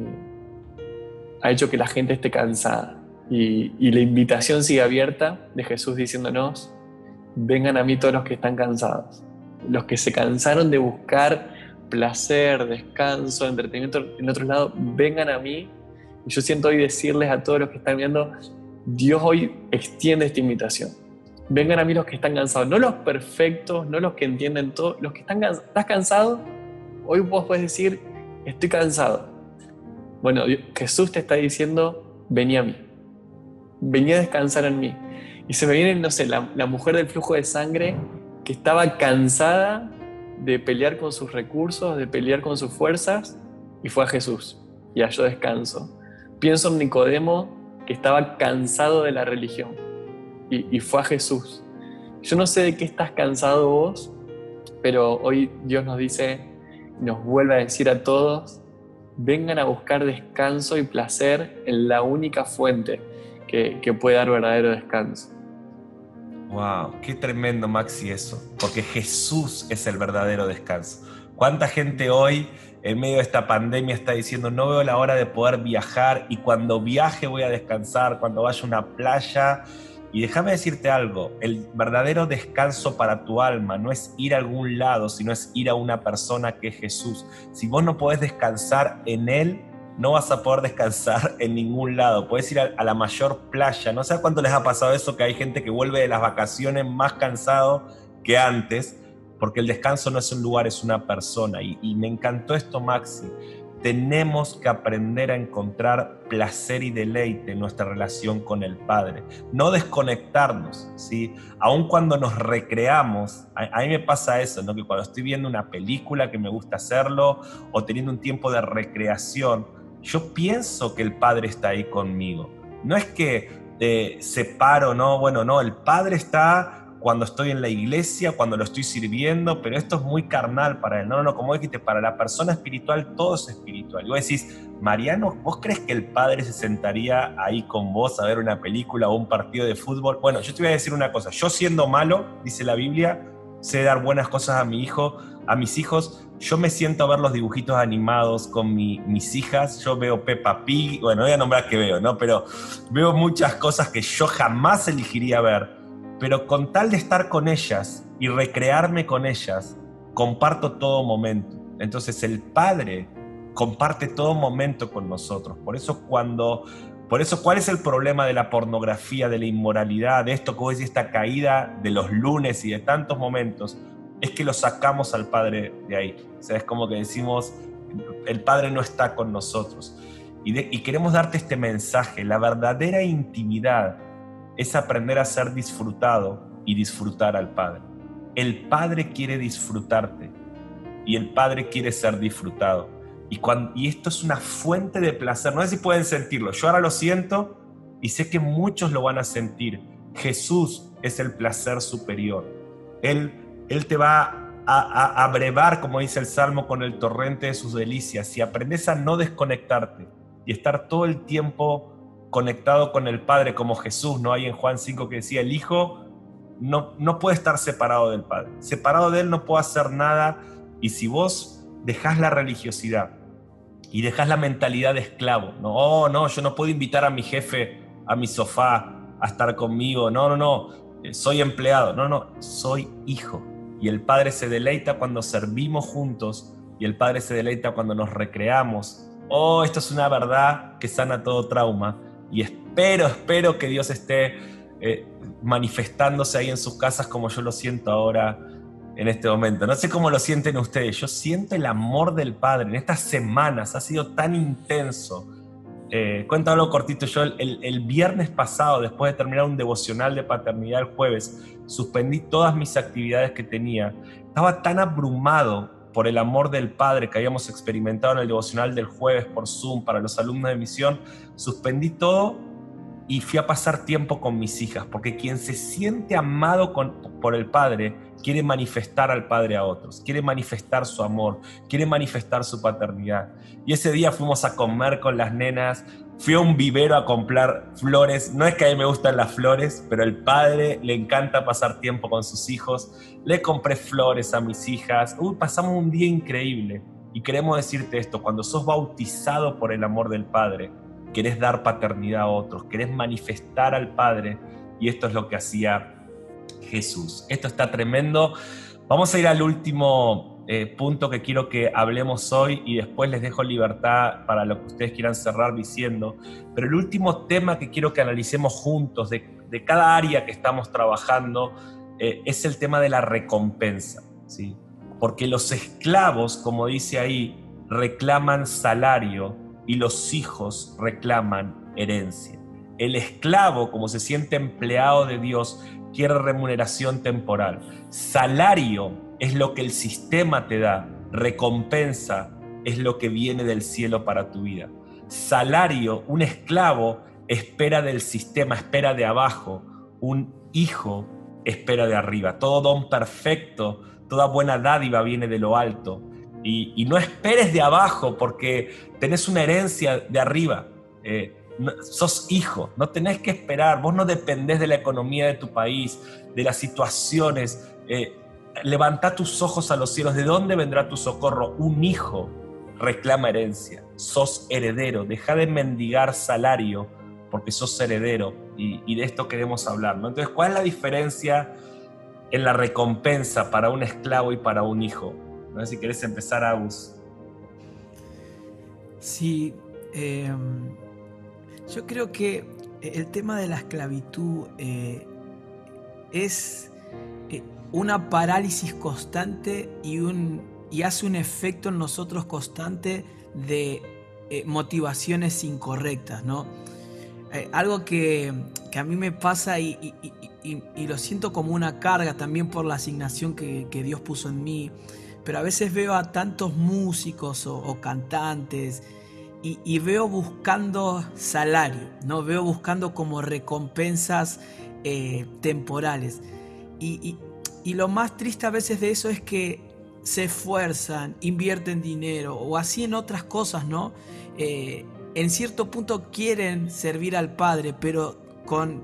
eh, ha hecho que la gente esté cansada y, y la invitación sigue abierta de Jesús diciéndonos, vengan a mí todos los que están cansados, los que se cansaron de buscar placer, descanso, entretenimiento en otros lados, vengan a mí. Y yo siento hoy decirles a todos los que están viendo, Dios hoy extiende esta invitación. Vengan a mí los que están cansados, no los perfectos, no los que entienden todo, los que están cansados. ¿Estás cansado? Hoy vos puedes decir, estoy cansado. Bueno, Jesús te está diciendo, vení a mí. Vení a descansar en mí. Y se me viene, no sé, la, la mujer del flujo de sangre que estaba cansada de pelear con sus recursos, de pelear con sus fuerzas, y fue a Jesús y halló descanso. Pienso en Nicodemo, que estaba cansado de la religión y, y fue a Jesús. Yo no sé de qué estás cansado vos, pero hoy Dios nos dice, nos vuelve a decir a todos, vengan a buscar descanso y placer en la única fuente que, que puede dar verdadero descanso. Wow, qué tremendo, Maxi, eso, porque Jesús es el verdadero descanso. ¿Cuánta gente hoy, en medio de esta pandemia, está diciendo, no veo la hora de poder viajar, y cuando viaje voy a descansar, cuando vaya a una playa? Y déjame decirte algo, el verdadero descanso para tu alma no es ir a algún lado, sino es ir a una persona que es Jesús. Si vos no podés descansar en Él, no vas a poder descansar en ningún lado. Puedes ir a, a la mayor playa. No sé a cuánto les ha pasado eso, que hay gente que vuelve de las vacaciones más cansado que antes, porque el descanso no es un lugar, es una persona. Y, y me encantó esto, Maxi. Tenemos que aprender a encontrar placer y deleite en nuestra relación con el Padre. No desconectarnos, ¿sí? Aun cuando nos recreamos, a, a mí me pasa eso, ¿no? Que cuando estoy viendo una película que me gusta hacerlo, o teniendo un tiempo de recreación, yo pienso que el Padre está ahí conmigo. No es que eh, separo, no, bueno, no, el Padre está cuando estoy en la iglesia, cuando lo estoy sirviendo, pero esto es muy carnal para él. No, no, no, como dijiste, para la persona espiritual todo es espiritual. Y vos decís, Mariano, ¿vos crees que el Padre se sentaría ahí con vos a ver una película o un partido de fútbol? Bueno, yo te voy a decir una cosa, yo siendo malo, dice la Biblia, sé dar buenas cosas a mi hijo, a mis hijos. Yo me siento a ver los dibujitos animados con mi, mis hijas, yo veo Peppa Pig, bueno, no voy a nombrar qué veo, ¿no? Pero veo muchas cosas que yo jamás elegiría ver, pero con tal de estar con ellas y recrearme con ellas, comparto todo momento. Entonces el Padre comparte todo momento con nosotros. Por eso cuando, por eso, ¿cuál es el problema de la pornografía, de la inmoralidad, de esto que vos decís, esta caída de los lunes y de tantos momentos? Es que lo sacamos al Padre de ahí. O sea, es como que decimos, el Padre no está con nosotros. Y, de, y queremos darte este mensaje. La verdadera intimidad es aprender a ser disfrutado y disfrutar al Padre. El Padre quiere disfrutarte y el Padre quiere ser disfrutado. Y, cuando, y esto es una fuente de placer. No sé si pueden sentirlo. Yo ahora lo siento y sé que muchos lo van a sentir. Jesús es el placer superior. Él, él te va a, a, a brevar, como dice el Salmo, con el torrente de sus delicias. Si aprendes a no desconectarte y estar todo el tiempo conectado con el Padre como Jesús, ¿no? Hay en Juan cinco que decía, el Hijo no, no puede estar separado del Padre. Separado de Él no puede hacer nada. Y si vos dejás la religiosidad y dejás la mentalidad de esclavo, no, oh, no, yo no puedo invitar a mi jefe a mi sofá a estar conmigo, no, no, no, soy empleado, no, no, soy hijo. Y el Padre se deleita cuando servimos juntos y el Padre se deleita cuando nos recreamos. Oh, esto es una verdad que sana todo trauma. Y espero, espero que Dios esté eh, manifestándose ahí en sus casas como yo lo siento ahora en este momento. No sé cómo lo sienten ustedes. Yo siento el amor del Padre. En estas semanas ha sido tan intenso. Eh, cuento algo cortito. Yo el, el, el viernes pasado, después de terminar un devocional de paternidad el jueves, suspendí todas mis actividades que tenía. Estaba tan abrumado por el amor del Padre que habíamos experimentado en el devocional del jueves por Zoom para los alumnos de misión. Suspendí todo y fui a pasar tiempo con mis hijas, porque quien se siente amado con, por el Padre quiere manifestar al Padre a otros, quiere manifestar su amor, quiere manifestar su paternidad. Y ese día fuimos a comer con las nenas, fui a un vivero a comprar flores. No es que a mí me gustan las flores, pero al Padre le encanta pasar tiempo con sus hijos. Le compré flores a mis hijas. Uy, pasamos un día increíble. Y queremos decirte esto, cuando sos bautizado por el amor del Padre, querés dar paternidad a otros, querés manifestar al Padre, y esto es lo que hacía Jesús. Esto está tremendo. Vamos a ir al último eh, punto que quiero que hablemos hoy y después les dejo libertad para lo que ustedes quieran cerrar diciendo. Pero el último tema que quiero que analicemos juntos de, de cada área que estamos trabajando eh, es el tema de la recompensa, ¿sí? Porque los esclavos, como dice ahí, reclaman salario y los hijos reclaman herencia. El esclavo, como se siente empleado de Dios, quiere remuneración temporal. Salario es lo que el sistema te da. Recompensa es lo que viene del cielo para tu vida. Salario, un esclavo espera del sistema, espera de abajo. Un hijo espera de arriba. Todo don perfecto, toda buena dádiva viene de lo alto. Y, y no esperes de abajo porque tenés una herencia de arriba. Eh, no, sos hijo, no tenés que esperar. Vos no dependés de la economía de tu país, de las situaciones. Eh, levantá tus ojos a los cielos. ¿De dónde vendrá tu socorro? Un hijo reclama herencia. Sos heredero. Deja de mendigar salario porque sos heredero. Y, y de esto queremos hablar, ¿no? Entonces, ¿cuál es la diferencia en la recompensa para un esclavo y para un hijo? No sé si querés empezar, Agus. Sí, eh, yo creo que el tema de la esclavitud eh, es eh, una parálisis constante y, un, y hace un efecto en nosotros constante de eh, motivaciones incorrectas, ¿no? Eh, algo que, que a mí me pasa y, y, y, y, y lo siento como una carga también por la asignación que, que Dios puso en mí. Pero a veces veo a tantos músicos o, o cantantes y, y veo buscando salario, ¿no? Veo buscando como recompensas eh, temporales. Y, y, y lo más triste a veces de eso es que se esfuerzan, invierten dinero o así en otras cosas, ¿no? Eh, en cierto punto quieren servir al Padre, pero con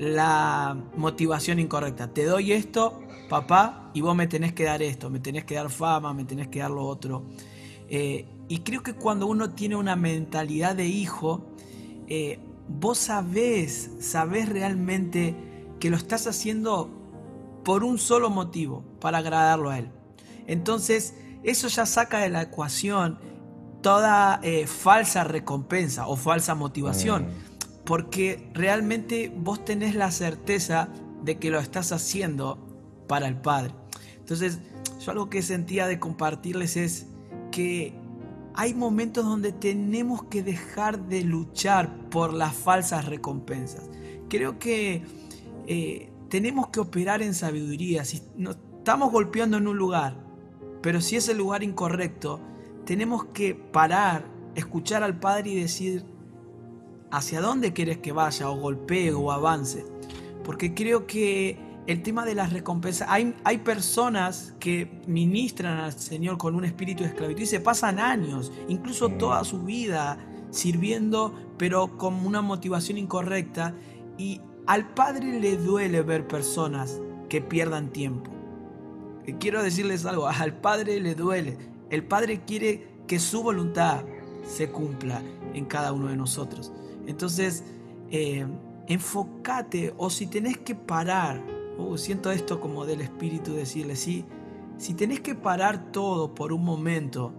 la motivación incorrecta. Te doy esto, papá, y vos me tenés que dar esto, me tenés que dar fama, me tenés que dar lo otro. Eh, y creo que cuando uno tiene una mentalidad de hijo, eh, vos sabés, sabés realmente que lo estás haciendo por un solo motivo, para agradarlo a él. Entonces, eso ya saca de la ecuación toda eh, falsa recompensa o falsa motivación, mm. porque realmente vos tenés la certeza de que lo estás haciendo para el Padre. Entonces, yo algo que sentía de compartirles es que hay momentos donde tenemos que dejar de luchar por las falsas recompensas. Creo que eh, tenemos que operar en sabiduría. Si nos estamos golpeando en un lugar, pero si es el lugar incorrecto, tenemos que parar, escuchar al Padre y decir hacia dónde quieres que vaya, o golpee o avance. Porque creo que el tema de las recompensas, hay, hay personas que ministran al Señor con un espíritu de esclavitud y se pasan años, incluso toda su vida sirviendo, pero con una motivación incorrecta. Y al Padre le duele ver personas que pierdan tiempo. Quiero decirles algo, al Padre le duele. El Padre quiere que su voluntad se cumpla en cada uno de nosotros. Entonces, eh, enfócate, o si tenés que parar, oh, siento esto como del Espíritu decirle, sí, si tenés que parar todo por un momento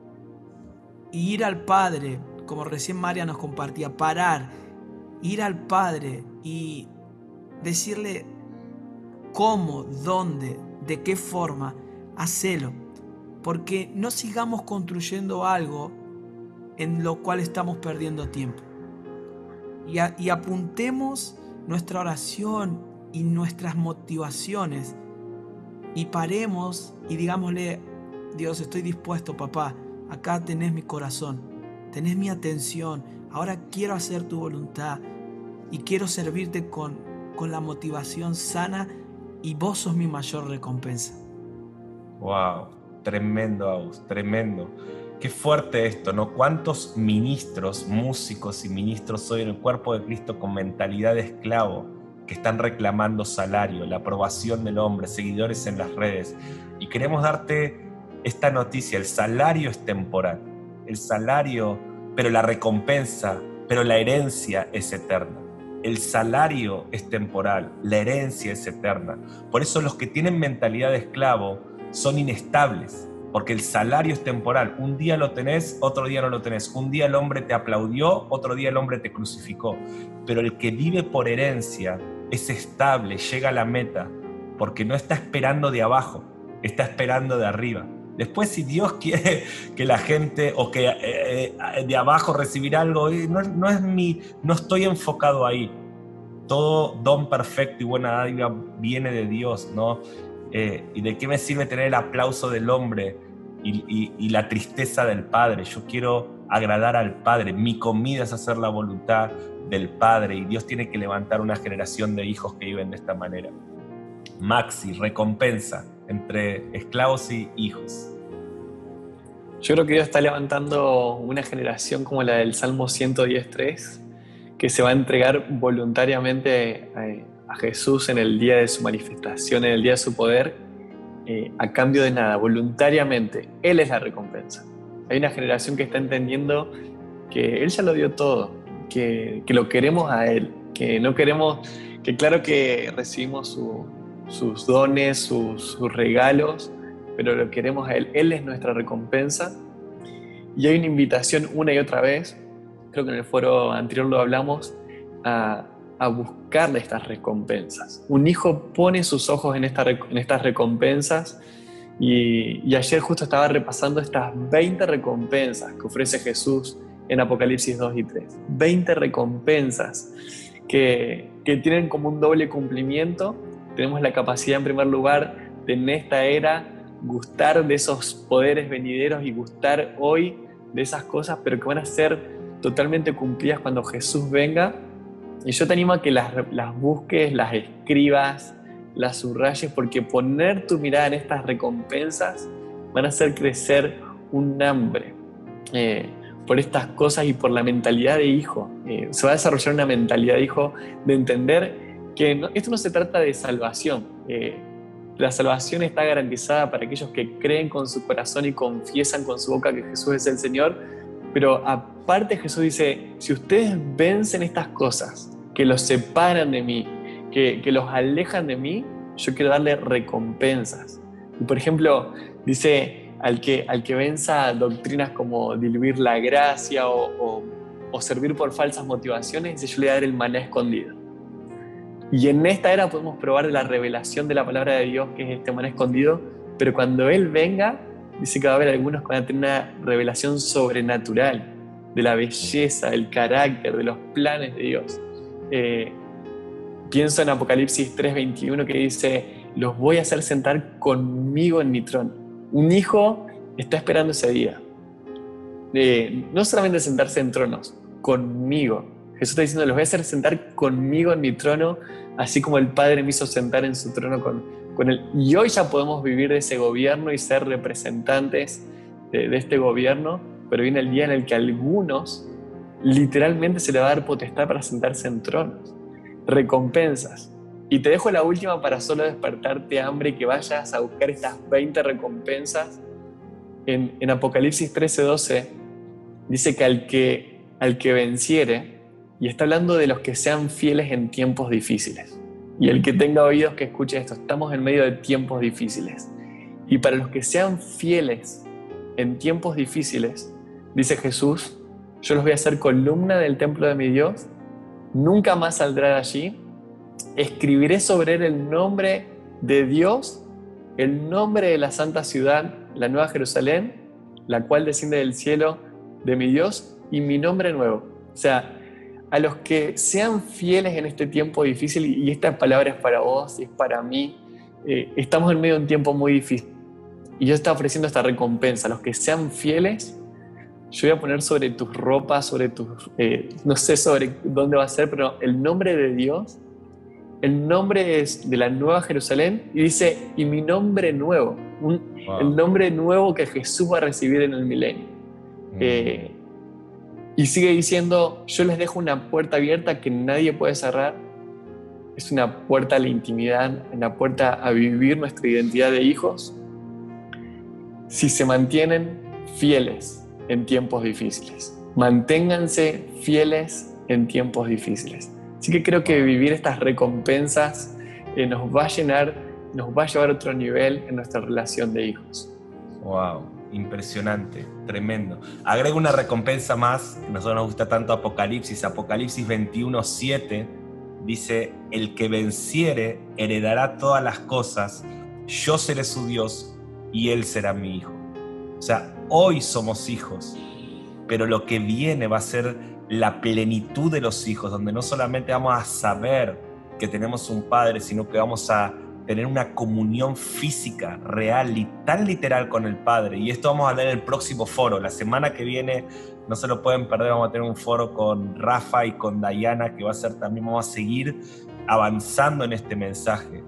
y ir al Padre, como recién María nos compartía, parar, ir al Padre y decirle cómo, dónde, de qué forma, hacelo. Porque no sigamos construyendo algo en lo cual estamos perdiendo tiempo. Y, a, y apuntemos nuestra oración y nuestras motivaciones y paremos y digámosle, Dios, estoy dispuesto, papá, acá tenés mi corazón, tenés mi atención, ahora quiero hacer tu voluntad y quiero servirte con, con la motivación sana y vos sos mi mayor recompensa. Wow. Tremendo, Agus, tremendo. Qué fuerte esto, ¿no? ¿Cuántos ministros, músicos y ministros hoy en el cuerpo de Cristo con mentalidad de esclavo que están reclamando salario, la aprobación del hombre, seguidores en las redes? Y queremos darte esta noticia: el salario es temporal, el salario, pero la recompensa, pero la herencia es eterna. El salario es temporal, la herencia es eterna. Por eso los que tienen mentalidad de esclavo son inestables, porque el salario es temporal. Un día lo tenés, otro día no lo tenés. Un día el hombre te aplaudió, otro día el hombre te crucificó. Pero el que vive por herencia es estable, llega a la meta, porque no está esperando de abajo, está esperando de arriba. Después, si Dios quiere que la gente, o que eh, de abajo recibir algo, no, no, es mi, no estoy enfocado ahí. Todo don perfecto y buena dádiva viene de Dios, ¿no? Eh, ¿Y de qué me sirve tener el aplauso del hombre y, y, y la tristeza del Padre? Yo quiero agradar al Padre. Mi comida es hacer la voluntad del Padre, y Dios tiene que levantar una generación de hijos que viven de esta manera. Maxi, recompensa entre esclavos y hijos. Yo creo que Dios está levantando una generación como la del Salmo ciento diez tres, que se va a entregar voluntariamente a, a Jesús en el día de su manifestación, en el día de su poder, eh, a cambio de nada, voluntariamente. Él es la recompensa. Hay una generación que está entendiendo que Él ya lo dio todo, que, que lo queremos a Él, que no queremos, que claro que recibimos su, sus dones, sus, sus regalos, pero lo queremos a Él. Él es nuestra recompensa. Y hay una invitación una y otra vez, creo que en el foro anterior lo hablamos, a, a buscarle estas recompensas. Un hijo pone sus ojos en, esta, en estas recompensas, y, y ayer justo estaba repasando estas veinte recompensas que ofrece Jesús en Apocalipsis dos y tres. veinte recompensas que, que tienen como un doble cumplimiento. Tenemos la capacidad, en primer lugar, de en esta era gustar de esos poderes venideros y gustar hoy de esas cosas, pero que van a ser totalmente cumplidas cuando Jesús venga. Y yo te animo a que las, las busques, las escribas, las subrayes, porque poner tu mirada en estas recompensas van a hacer crecer un hambre eh, por estas cosas y por la mentalidad de hijo. Eh, se va a desarrollar una mentalidad de hijo, de entender que no, esto no se trata de salvación. Eh, la salvación está garantizada para aquellos que creen con su corazón y confiesan con su boca que Jesús es el Señor, pero aparte Jesús dice, si ustedes vencen estas cosas que los separan de mí, que, que los alejan de mí, yo quiero darle recompensas. Y por ejemplo, dice, al que, al que venza doctrinas como diluir la gracia o, o, o servir por falsas motivaciones, dice, yo le voy a dar el maná escondido. Y en esta era podemos probar de la revelación de la palabra de Dios, que es este maná escondido, pero cuando Él venga, dice que va a haber algunos que van a tener una revelación sobrenatural de la belleza, del carácter, de los planes de Dios. Eh, pienso en Apocalipsis tres veintiuno que dice, los voy a hacer sentar conmigo en mi trono. Un hijo está esperando ese día. Eh, no solamente sentarse en tronos, conmigo. Jesús está diciendo, los voy a hacer sentar conmigo en mi trono, así como el Padre me hizo sentar en su trono con, con él. Y hoy ya podemos vivir de ese gobierno y ser representantes de, de este gobierno, pero viene el día en el que a algunos literalmente se les va a dar potestad para sentarse en tronos. Recompensas. Y te dejo la última para solo despertarte hambre y que vayas a buscar estas veinte recompensas. En, en Apocalipsis trece doce dice que al, que al que venciere, y está hablando de los que sean fieles en tiempos difíciles. Y el que tenga oídos que escuche esto, estamos en medio de tiempos difíciles. Y para los que sean fieles en tiempos difíciles, dice Jesús, yo los voy a hacer columna del templo de mi Dios, nunca más saldrá de allí, escribiré sobre él el nombre de Dios, el nombre de la santa ciudad, la nueva Jerusalén, la cual desciende del cielo de mi Dios, y mi nombre nuevo. O sea, a los que sean fieles en este tiempo difícil, y esta palabra es para vos y es para mí, eh, estamos en medio de un tiempo muy difícil, y Dios está ofreciendo esta recompensa. A los que sean fieles, yo voy a poner sobre tus ropas, sobre tus, eh, no sé sobre dónde va a ser, pero el nombre de Dios, el nombre es de la nueva Jerusalén, y dice, y mi nombre nuevo, un, wow. El nombre nuevo que Jesús va a recibir en el milenio. Mm. Eh, y sigue diciendo, yo les dejo una puerta abierta que nadie puede cerrar. Es una puerta a la intimidad, una puerta a vivir nuestra identidad de hijos, si se mantienen fieles en tiempos difíciles. Manténganse fieles en tiempos difíciles. Así que creo que vivir estas recompensas eh, nos va a llenar, nos va a llevar a otro nivel en nuestra relación de hijos. Wow, impresionante, tremendo. Agrego una recompensa más, que a nosotros nos gusta tanto Apocalipsis. Apocalipsis veintiuno siete dice, el que venciere heredará todas las cosas, yo seré su Dios y él será mi hijo. O sea, hoy somos hijos, pero lo que viene va a ser la plenitud de los hijos, donde no solamente vamos a saber que tenemos un padre, sino que vamos a tener una comunión física, real y tan literal con el Padre. Y esto vamos a ver en el próximo foro. La semana que viene, no se lo pueden perder, vamos a tener un foro con Rafa y con Dayana, que va a ser también, vamos a seguir avanzando en este mensaje.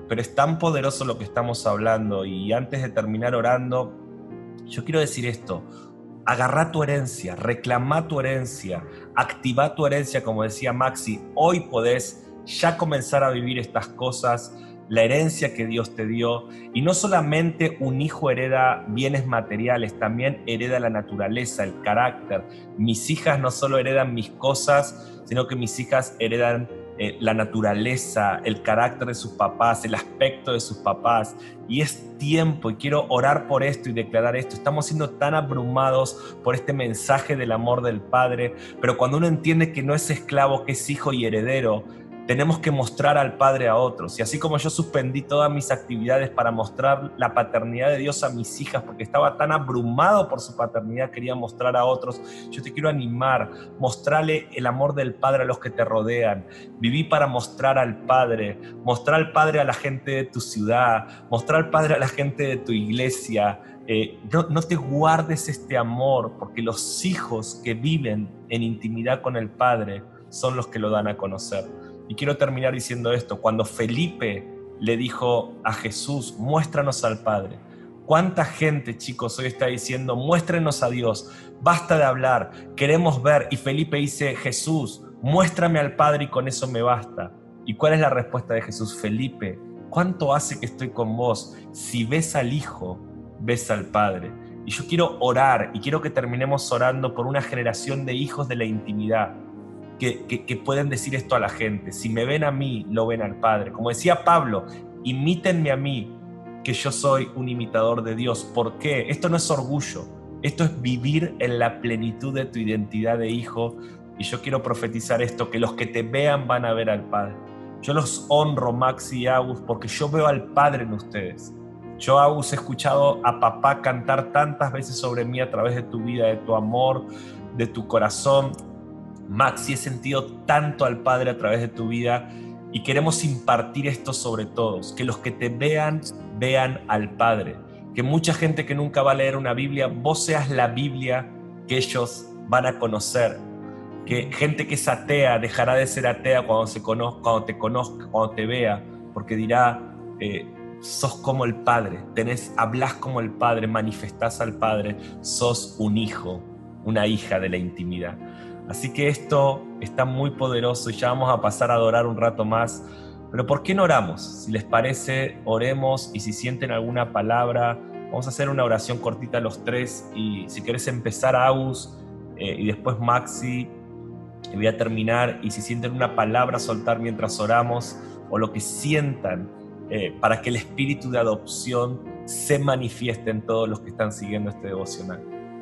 pero es tan poderoso lo que estamos hablando. Y antes de terminar orando, yo quiero decir esto: agarrá tu herencia, reclamá tu herencia, activá tu herencia, como decía Maxi. Hoy podés ya comenzar a vivir estas cosas, la herencia que Dios te dio. Y no solamente un hijo hereda bienes materiales, también hereda la naturaleza, el carácter. Mis hijas no solo heredan mis cosas, sino que mis hijas heredan eh, la naturaleza, el carácter de sus papás, el aspecto de sus papás. Y es tiempo, y quiero orar por esto y declarar esto. Estamos siendo tan abrumados por este mensaje del amor del Padre, pero cuando uno entiende que no es esclavo, que es hijo y heredero, tenemos que mostrar al Padre a otros. Y así como yo suspendí todas mis actividades para mostrar la paternidad de Dios a mis hijas, porque estaba tan abrumado por su paternidad, quería mostrar a otros, yo te quiero animar, mostrarle el amor del Padre a los que te rodean. Viví para mostrar al Padre, mostrar al Padre a la gente de tu ciudad, mostrar al Padre a la gente de tu iglesia. Eh, no, no te guardes este amor, porque los hijos que viven en intimidad con el Padre son los que lo dan a conocer. Y quiero terminar diciendo esto: cuando Felipe le dijo a Jesús, muéstranos al Padre, ¿cuánta gente, chicos, hoy está diciendo, muéstrenos a Dios, basta de hablar, queremos ver? Y Felipe dice, Jesús, muéstrame al Padre y con eso me basta. ¿Y cuál es la respuesta de Jesús? Felipe, ¿cuánto hace que estoy con vos? Si ves al Hijo, ves al Padre. Y yo quiero orar, y quiero que terminemos orando por una generación de hijos de la intimidad, Que, que, que pueden decir esto a la gente: si me ven a mí, lo ven al Padre. Como decía Pablo, imítenme a mí, que yo soy un imitador de Dios. ¿Por qué? Esto no es orgullo, esto es vivir en la plenitud de tu identidad de hijo. Y yo quiero profetizar esto: que los que te vean van a ver al Padre. Yo los honro, Maxi y Agus, porque yo veo al Padre en ustedes. Yo, Agus, he escuchado a papá cantar tantas veces sobre mí a través de tu vida, de tu amor, de tu corazón. Maxi, he sentido tanto al Padre a través de tu vida, y queremos impartir esto sobre todos, que los que te vean, vean al Padre, que mucha gente que nunca va a leer una Biblia, vos seas la Biblia que ellos van a conocer, que gente que es atea dejará de ser atea cuando, se conozca, cuando te conozca, cuando te vea, porque dirá, eh, sos como el Padre, tenés, hablás como el Padre, manifestás al Padre, sos un hijo, una hija de la intimidad. Así que esto está muy poderoso y ya vamos a pasar a adorar un rato más. Pero ¿por qué no oramos? Si les parece, oremos, y si sienten alguna palabra, vamos a hacer una oración cortita los tres, y si querés empezar, Agus, eh, y después Maxi, y voy a terminar, y si sienten una palabra soltar mientras oramos, o lo que sientan, eh, para que el espíritu de adopción se manifieste en todos los que están siguiendo este devocional.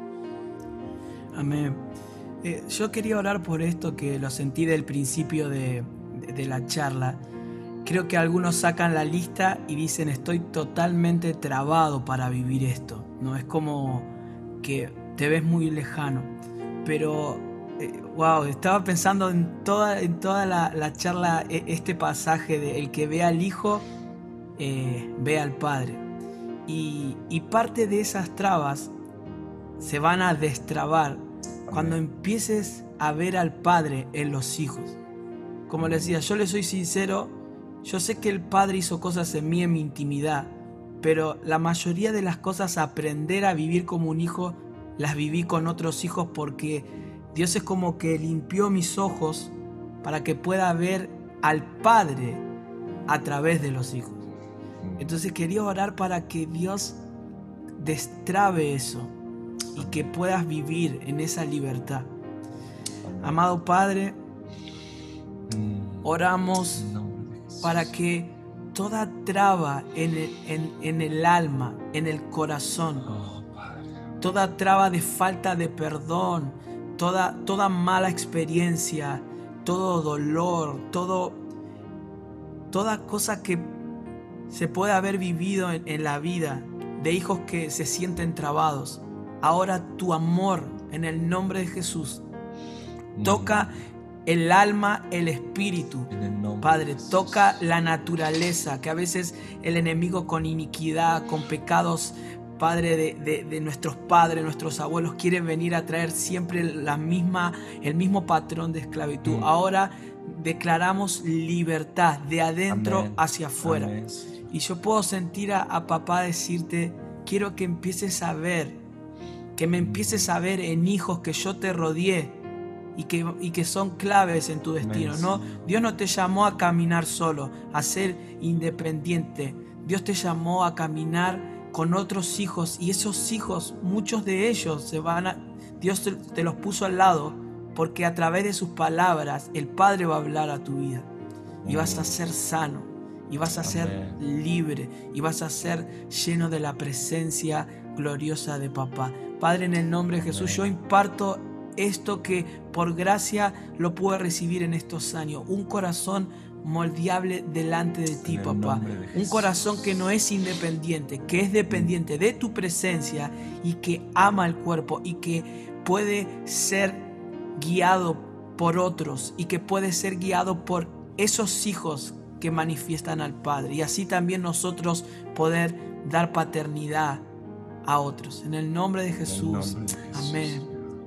Amén. Eh, yo quería orar por esto, que lo sentí del principio de, de, de la charla. Creo que algunos sacan la lista y dicen, estoy totalmente trabado para vivir esto. No es como que te ves muy lejano. Pero, eh, wow, estaba pensando en toda, en toda la, la charla, este pasaje de el que ve al Hijo, eh, ve al Padre. Y, y parte de esas trabas se van a destrabar cuando empieces a ver al Padre en los hijos. Como les decía, yo les soy sincero, yo sé que el Padre hizo cosas en mí, en mi intimidad, pero la mayoría de las cosas, aprender a vivir como un hijo, las viví con otros hijos, porque Dios es como que limpió mis ojos para que pueda ver al Padre a través de los hijos. Entonces quería orar para que Dios destrabe eso y que puedas vivir en esa libertad. Amado Padre, oramos para que toda traba en el, en, en el alma, en el corazón, toda traba de falta de perdón, toda, toda mala experiencia, todo dolor, todo, toda cosa que se puede haber vivido en, en la vida de hijos que se sienten trabados, ahora tu amor en el nombre de Jesús toca el alma, el espíritu. Padre, toca la naturaleza, que a veces el enemigo con iniquidad, con pecados, Padre, de, de, de nuestros padres, nuestros abuelos, quiere venir a traer siempre la misma, el mismo patrón de esclavitud. Ahora declaramos libertad de adentro Amén. hacia afuera. Amén. Y yo puedo sentir a, a papá decirte, quiero que empieces a ver, que me empieces a ver en hijos que yo te rodeé y que, y que son claves en tu destino. Amén. ¿No? Dios no te llamó a caminar solo, a ser independiente. Dios te llamó a caminar con otros hijos, y esos hijos, muchos de ellos se van a, Dios te, te los puso al lado, porque a través de sus palabras el Padre va a hablar a tu vida y vas a ser sano, y vas a ser Amén. libre, y vas a ser lleno de la presencia gloriosa de papá. Padre, en el nombre de Jesús, Amén. yo imparto esto que por gracia lo pude recibir en estos años, un corazón moldeable delante de ti, En el papá. nombre de Un Jesús. corazón que no es independiente, que es dependiente de tu presencia y que ama el cuerpo y que puede ser guiado por otros y que puede ser guiado por esos hijos que manifiestan al Padre, y así también nosotros poder dar paternidad a otros. En el nombre de Jesús. nombre de Jesús. Amén.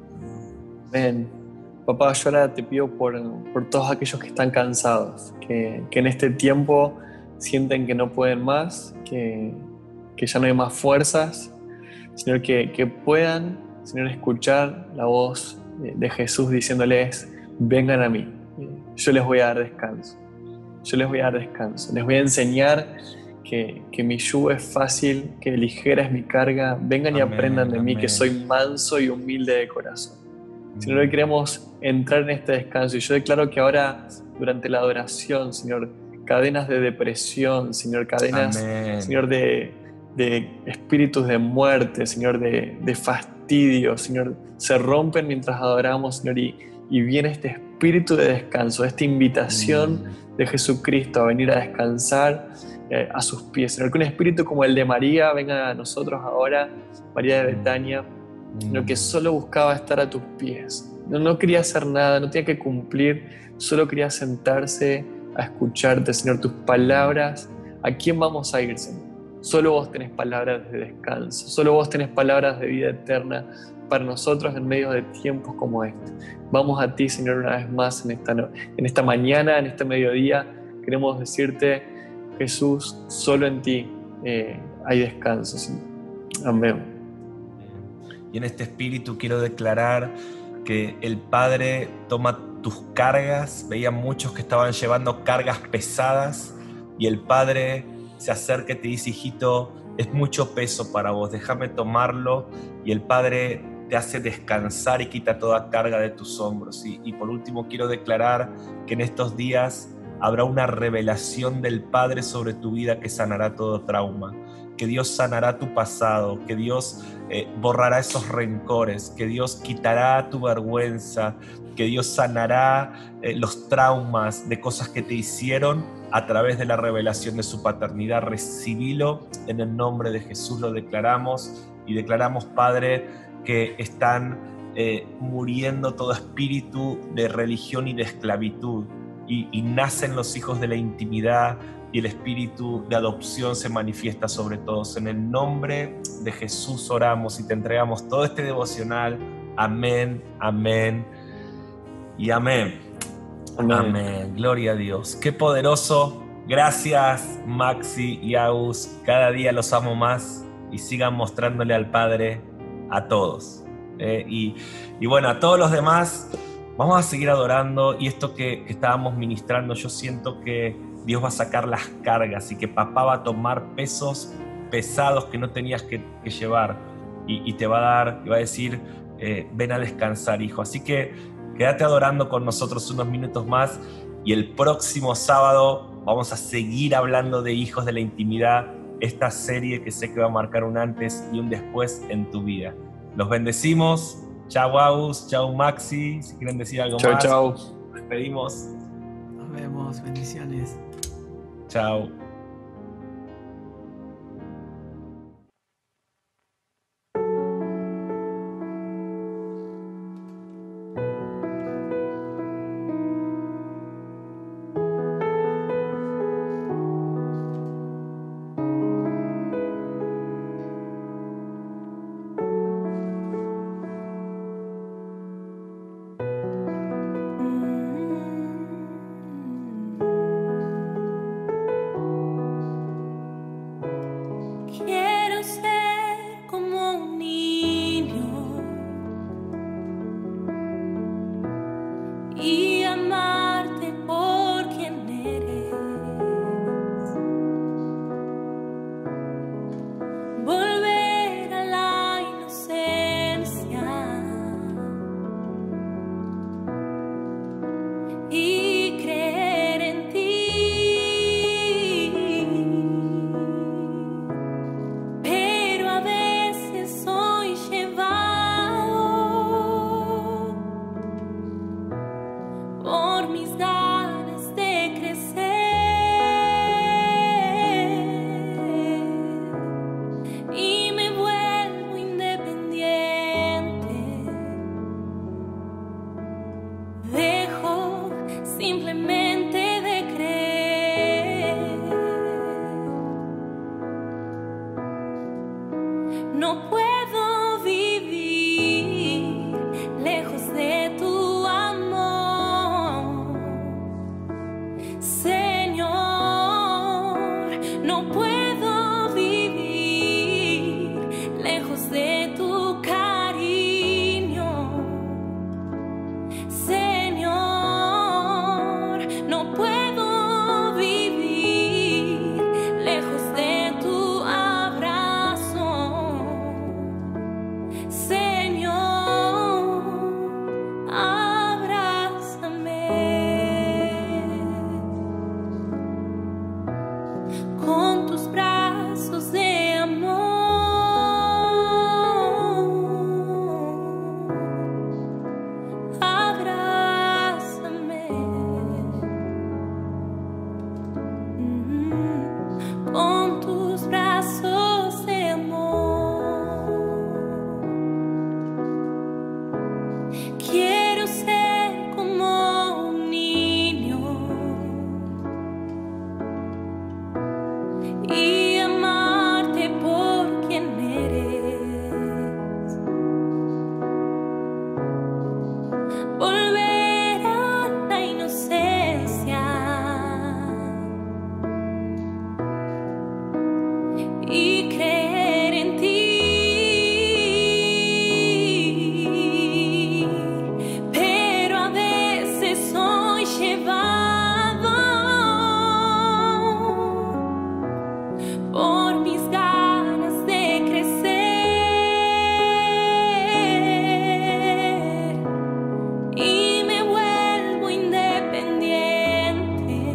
Amén. Papá, yo ahora te pido por, por todos aquellos que están cansados, que, que en este tiempo sienten que no pueden más, que, que ya no hay más fuerzas, Señor, que, que puedan, Señor, escuchar la voz de, de Jesús diciéndoles, vengan a mí, yo les voy a dar descanso, yo les voy a dar descanso, les voy a enseñar que, que mi yugo es fácil, que ligera es mi carga, vengan y Amén, aprendan de mí, amén. que soy manso y humilde de corazón. Señor, hoy queremos entrar en este descanso, y yo declaro que ahora, durante la adoración, Señor, cadenas de depresión, Señor, cadenas, Amén. Señor, de, de espíritus de muerte, Señor, de, de fastidio, Señor, se rompen mientras adoramos, Señor, y, y viene este espíritu de descanso, esta invitación de Jesucristo a venir a descansar eh, a sus pies. Señor, que un espíritu como el de María venga a nosotros ahora, María de Betania, sino que solo buscaba estar a tus pies. No, no quería hacer nada, no tenía que cumplir, solo quería sentarse a escucharte, Señor, tus palabras. ¿A quién vamos a ir, Señor? Solo vos tenés palabras de descanso, solo vos tenés palabras de vida eterna para nosotros en medio de tiempos como este. Vamos a ti, Señor, una vez más en esta, en esta mañana, en este mediodía. Queremos decirte, Jesús, solo en ti eh, hay descanso, Señor. Amén. Y en este espíritu quiero declarar que el Padre toma tus cargas. Veía muchos que estaban llevando cargas pesadas y el Padre se acerca y te dice, hijito, es mucho peso para vos, déjame tomarlo. Y el Padre te hace descansar y quita toda carga de tus hombros. Y, y por último quiero declarar que en estos días habrá una revelación del Padre sobre tu vida que sanará todo trauma, que Dios sanará tu pasado, que Dios eh, borrará esos rencores, que Dios quitará tu vergüenza, que Dios sanará eh, los traumas de cosas que te hicieron a través de la revelación de su paternidad. Recibilo en el nombre de Jesús, lo declaramos y declaramos, Padre, que están eh, muriendo todo espíritu de religión y de esclavitud y, y nacen los hijos de la intimidad y el espíritu de adopción se manifiesta sobre todos. En el nombre de Jesús oramos y te entregamos todo este devocional. Amén, amén y amén. Amén. Amén. Gloria a Dios. Qué poderoso. Gracias, Maxi y Agus. Cada día los amo más y sigan mostrándole al Padre a todos. Eh, y, y bueno, a todos los demás, vamos a seguir adorando. Y esto que, que estábamos ministrando, yo siento que Dios va a sacar las cargas y que papá va a tomar pesos pesados que no tenías que, que llevar y, y te va a dar, y va a decir, eh, ven a descansar, hijo. Así que quédate adorando con nosotros unos minutos más y el próximo sábado vamos a seguir hablando de hijos de la intimidad, esta serie que sé que va a marcar un antes y un después en tu vida. Los bendecimos. Chau, Agus. Chau, Maxi. Si quieren decir algo Chau, más. chau. Nos despedimos. Nos vemos. Bendiciones. Chao. no puedo vivir lejos de tu abrazo. Señor, abrázame con tus brazos de amor. Abrázame mm, con tus brazos de amor. Quiero ser como un niño y amarte por quien eres. Volver a la inocencia y creer en ti, pero a veces soy llevado por mis ganas de crecer y me vuelvo independiente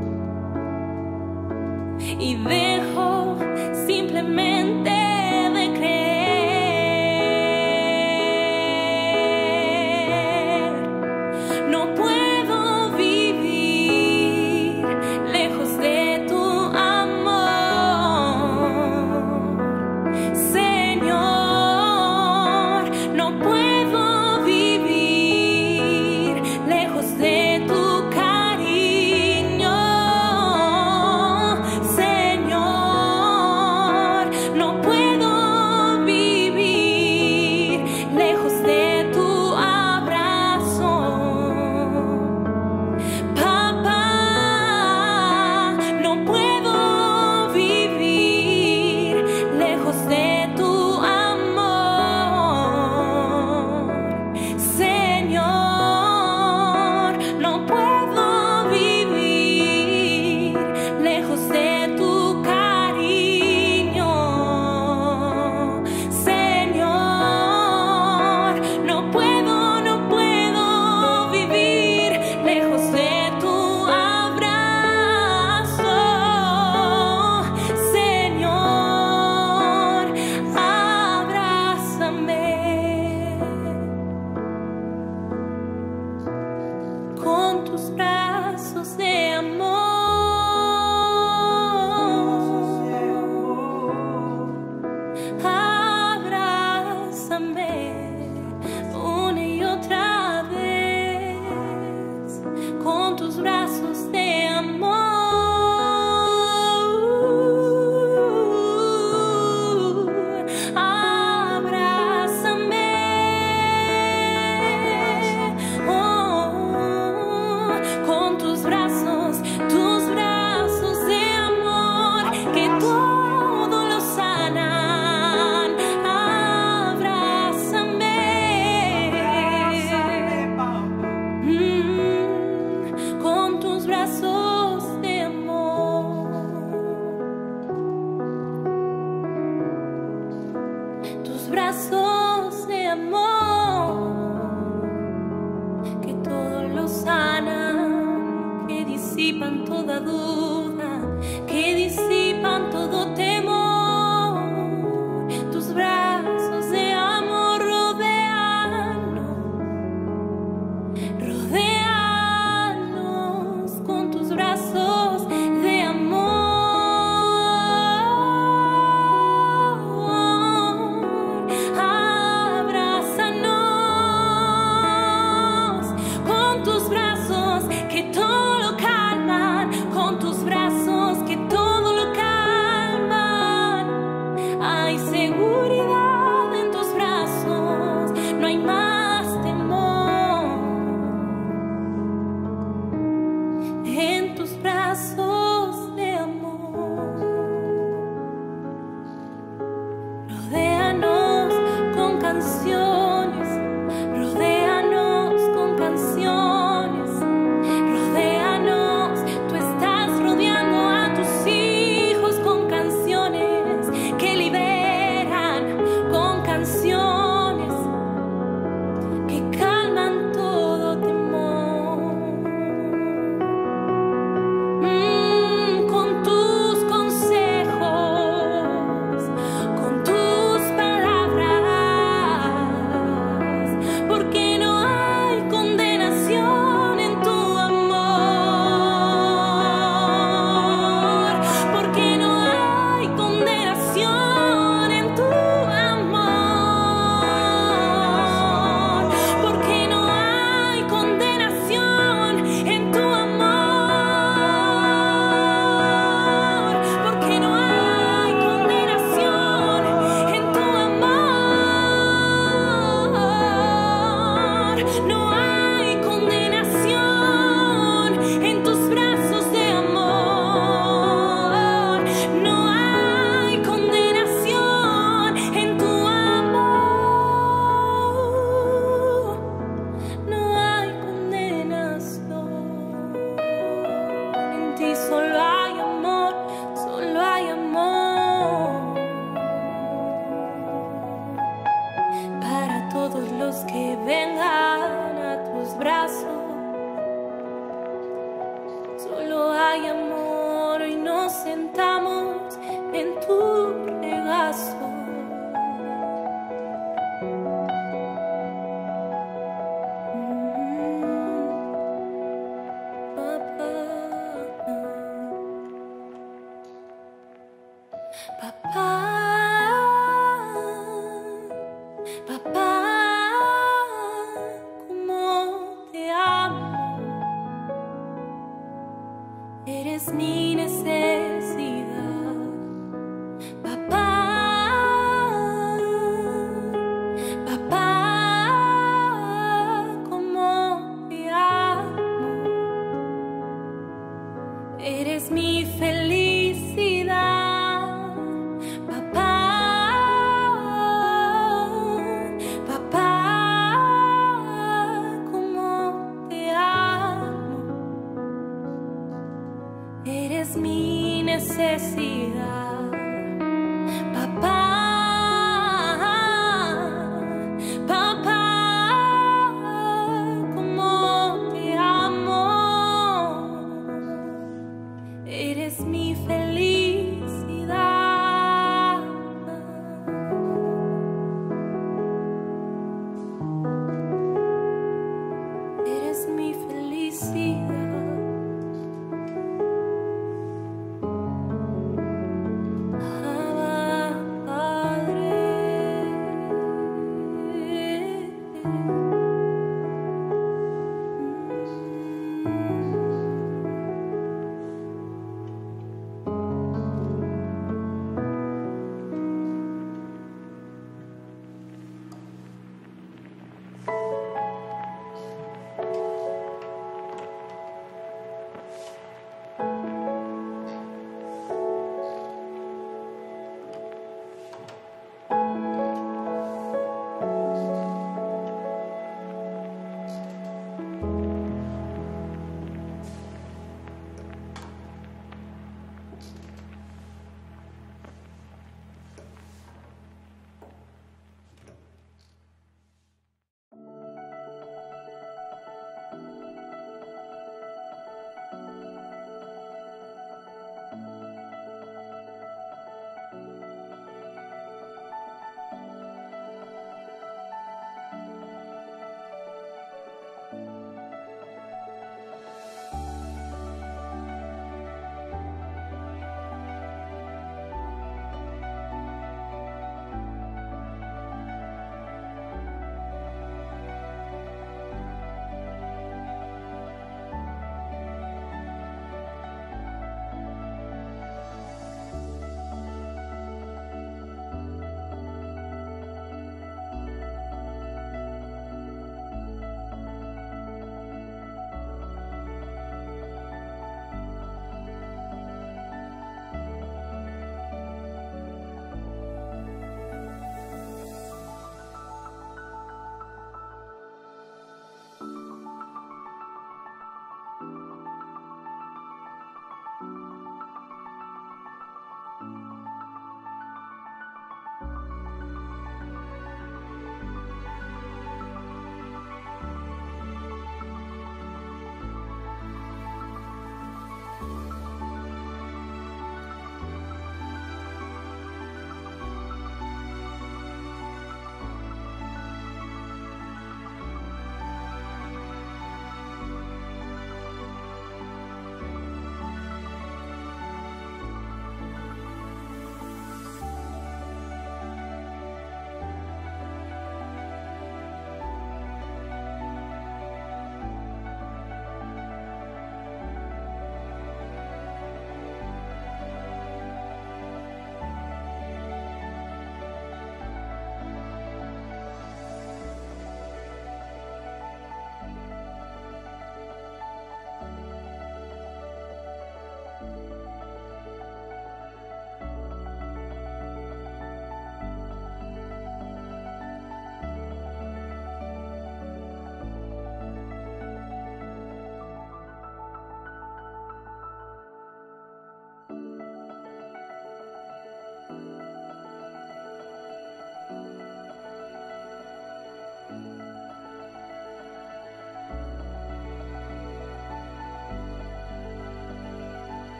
y dejo simplemente de creer. No puedo vivir lejos de tu amor, Señor. No puedo vivir lejos de tu cariño, Señor. No puedo vivir lejos de tu abrazo, Papá. No puedo vivir lejos de tu amor, Señor. No puedo vivir lejos de tu cariño, Señor. No puedo, no puedo vivir lejos de tu abrazo, Señor. Abrázame con tus brazos de amor. Abrázame una y otra vez con tus brazos de amor. Abrázame oh, con tus brazos, tus brazos de amor que todo lo sanan. Abrázame mm, con tus brazos de amor. Tus brazos de amor que todo lo sanan, que disipan toda duda, que disipan todo temor. Tus brazos de amor rodéanos, rodéanos con tus brazos de amor. Abrázanos con tus brazos que todo lo calman, con tus brazos que todo lo calman. Hay seguridad en tus brazos, no hay más temor. En tus brazos de amor, rodéanos con canciones, rodéanos con canciones, rodéanos ti solo hay amor, solo hay amor. Para todos los que vengan a tus brazos, solo hay amor y nos sentamos en tu regazo. Eres mi necesidad, papá, papá, cómo te amo. Eres mi felicidad, papá, papá, cómo te amo. Eres mi necesidad, papá, papá, cómo te amo. Eres mi felicidad. Eres mi felicidad.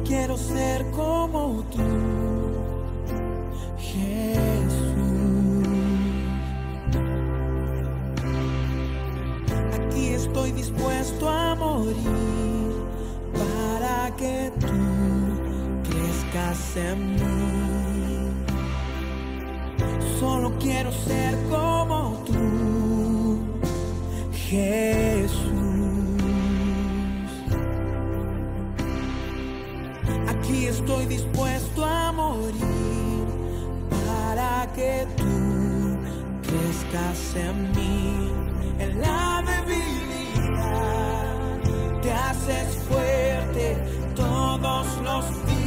quiero ser como tú, Jesús. Aquí estoy dispuesto a morir para que tú crezcas en mí. Solo quiero ser como tú, Jesús. Aquí estoy dispuesto a morir para que tú crezcas en mí. En la debilidad te haces fuerte todos los días.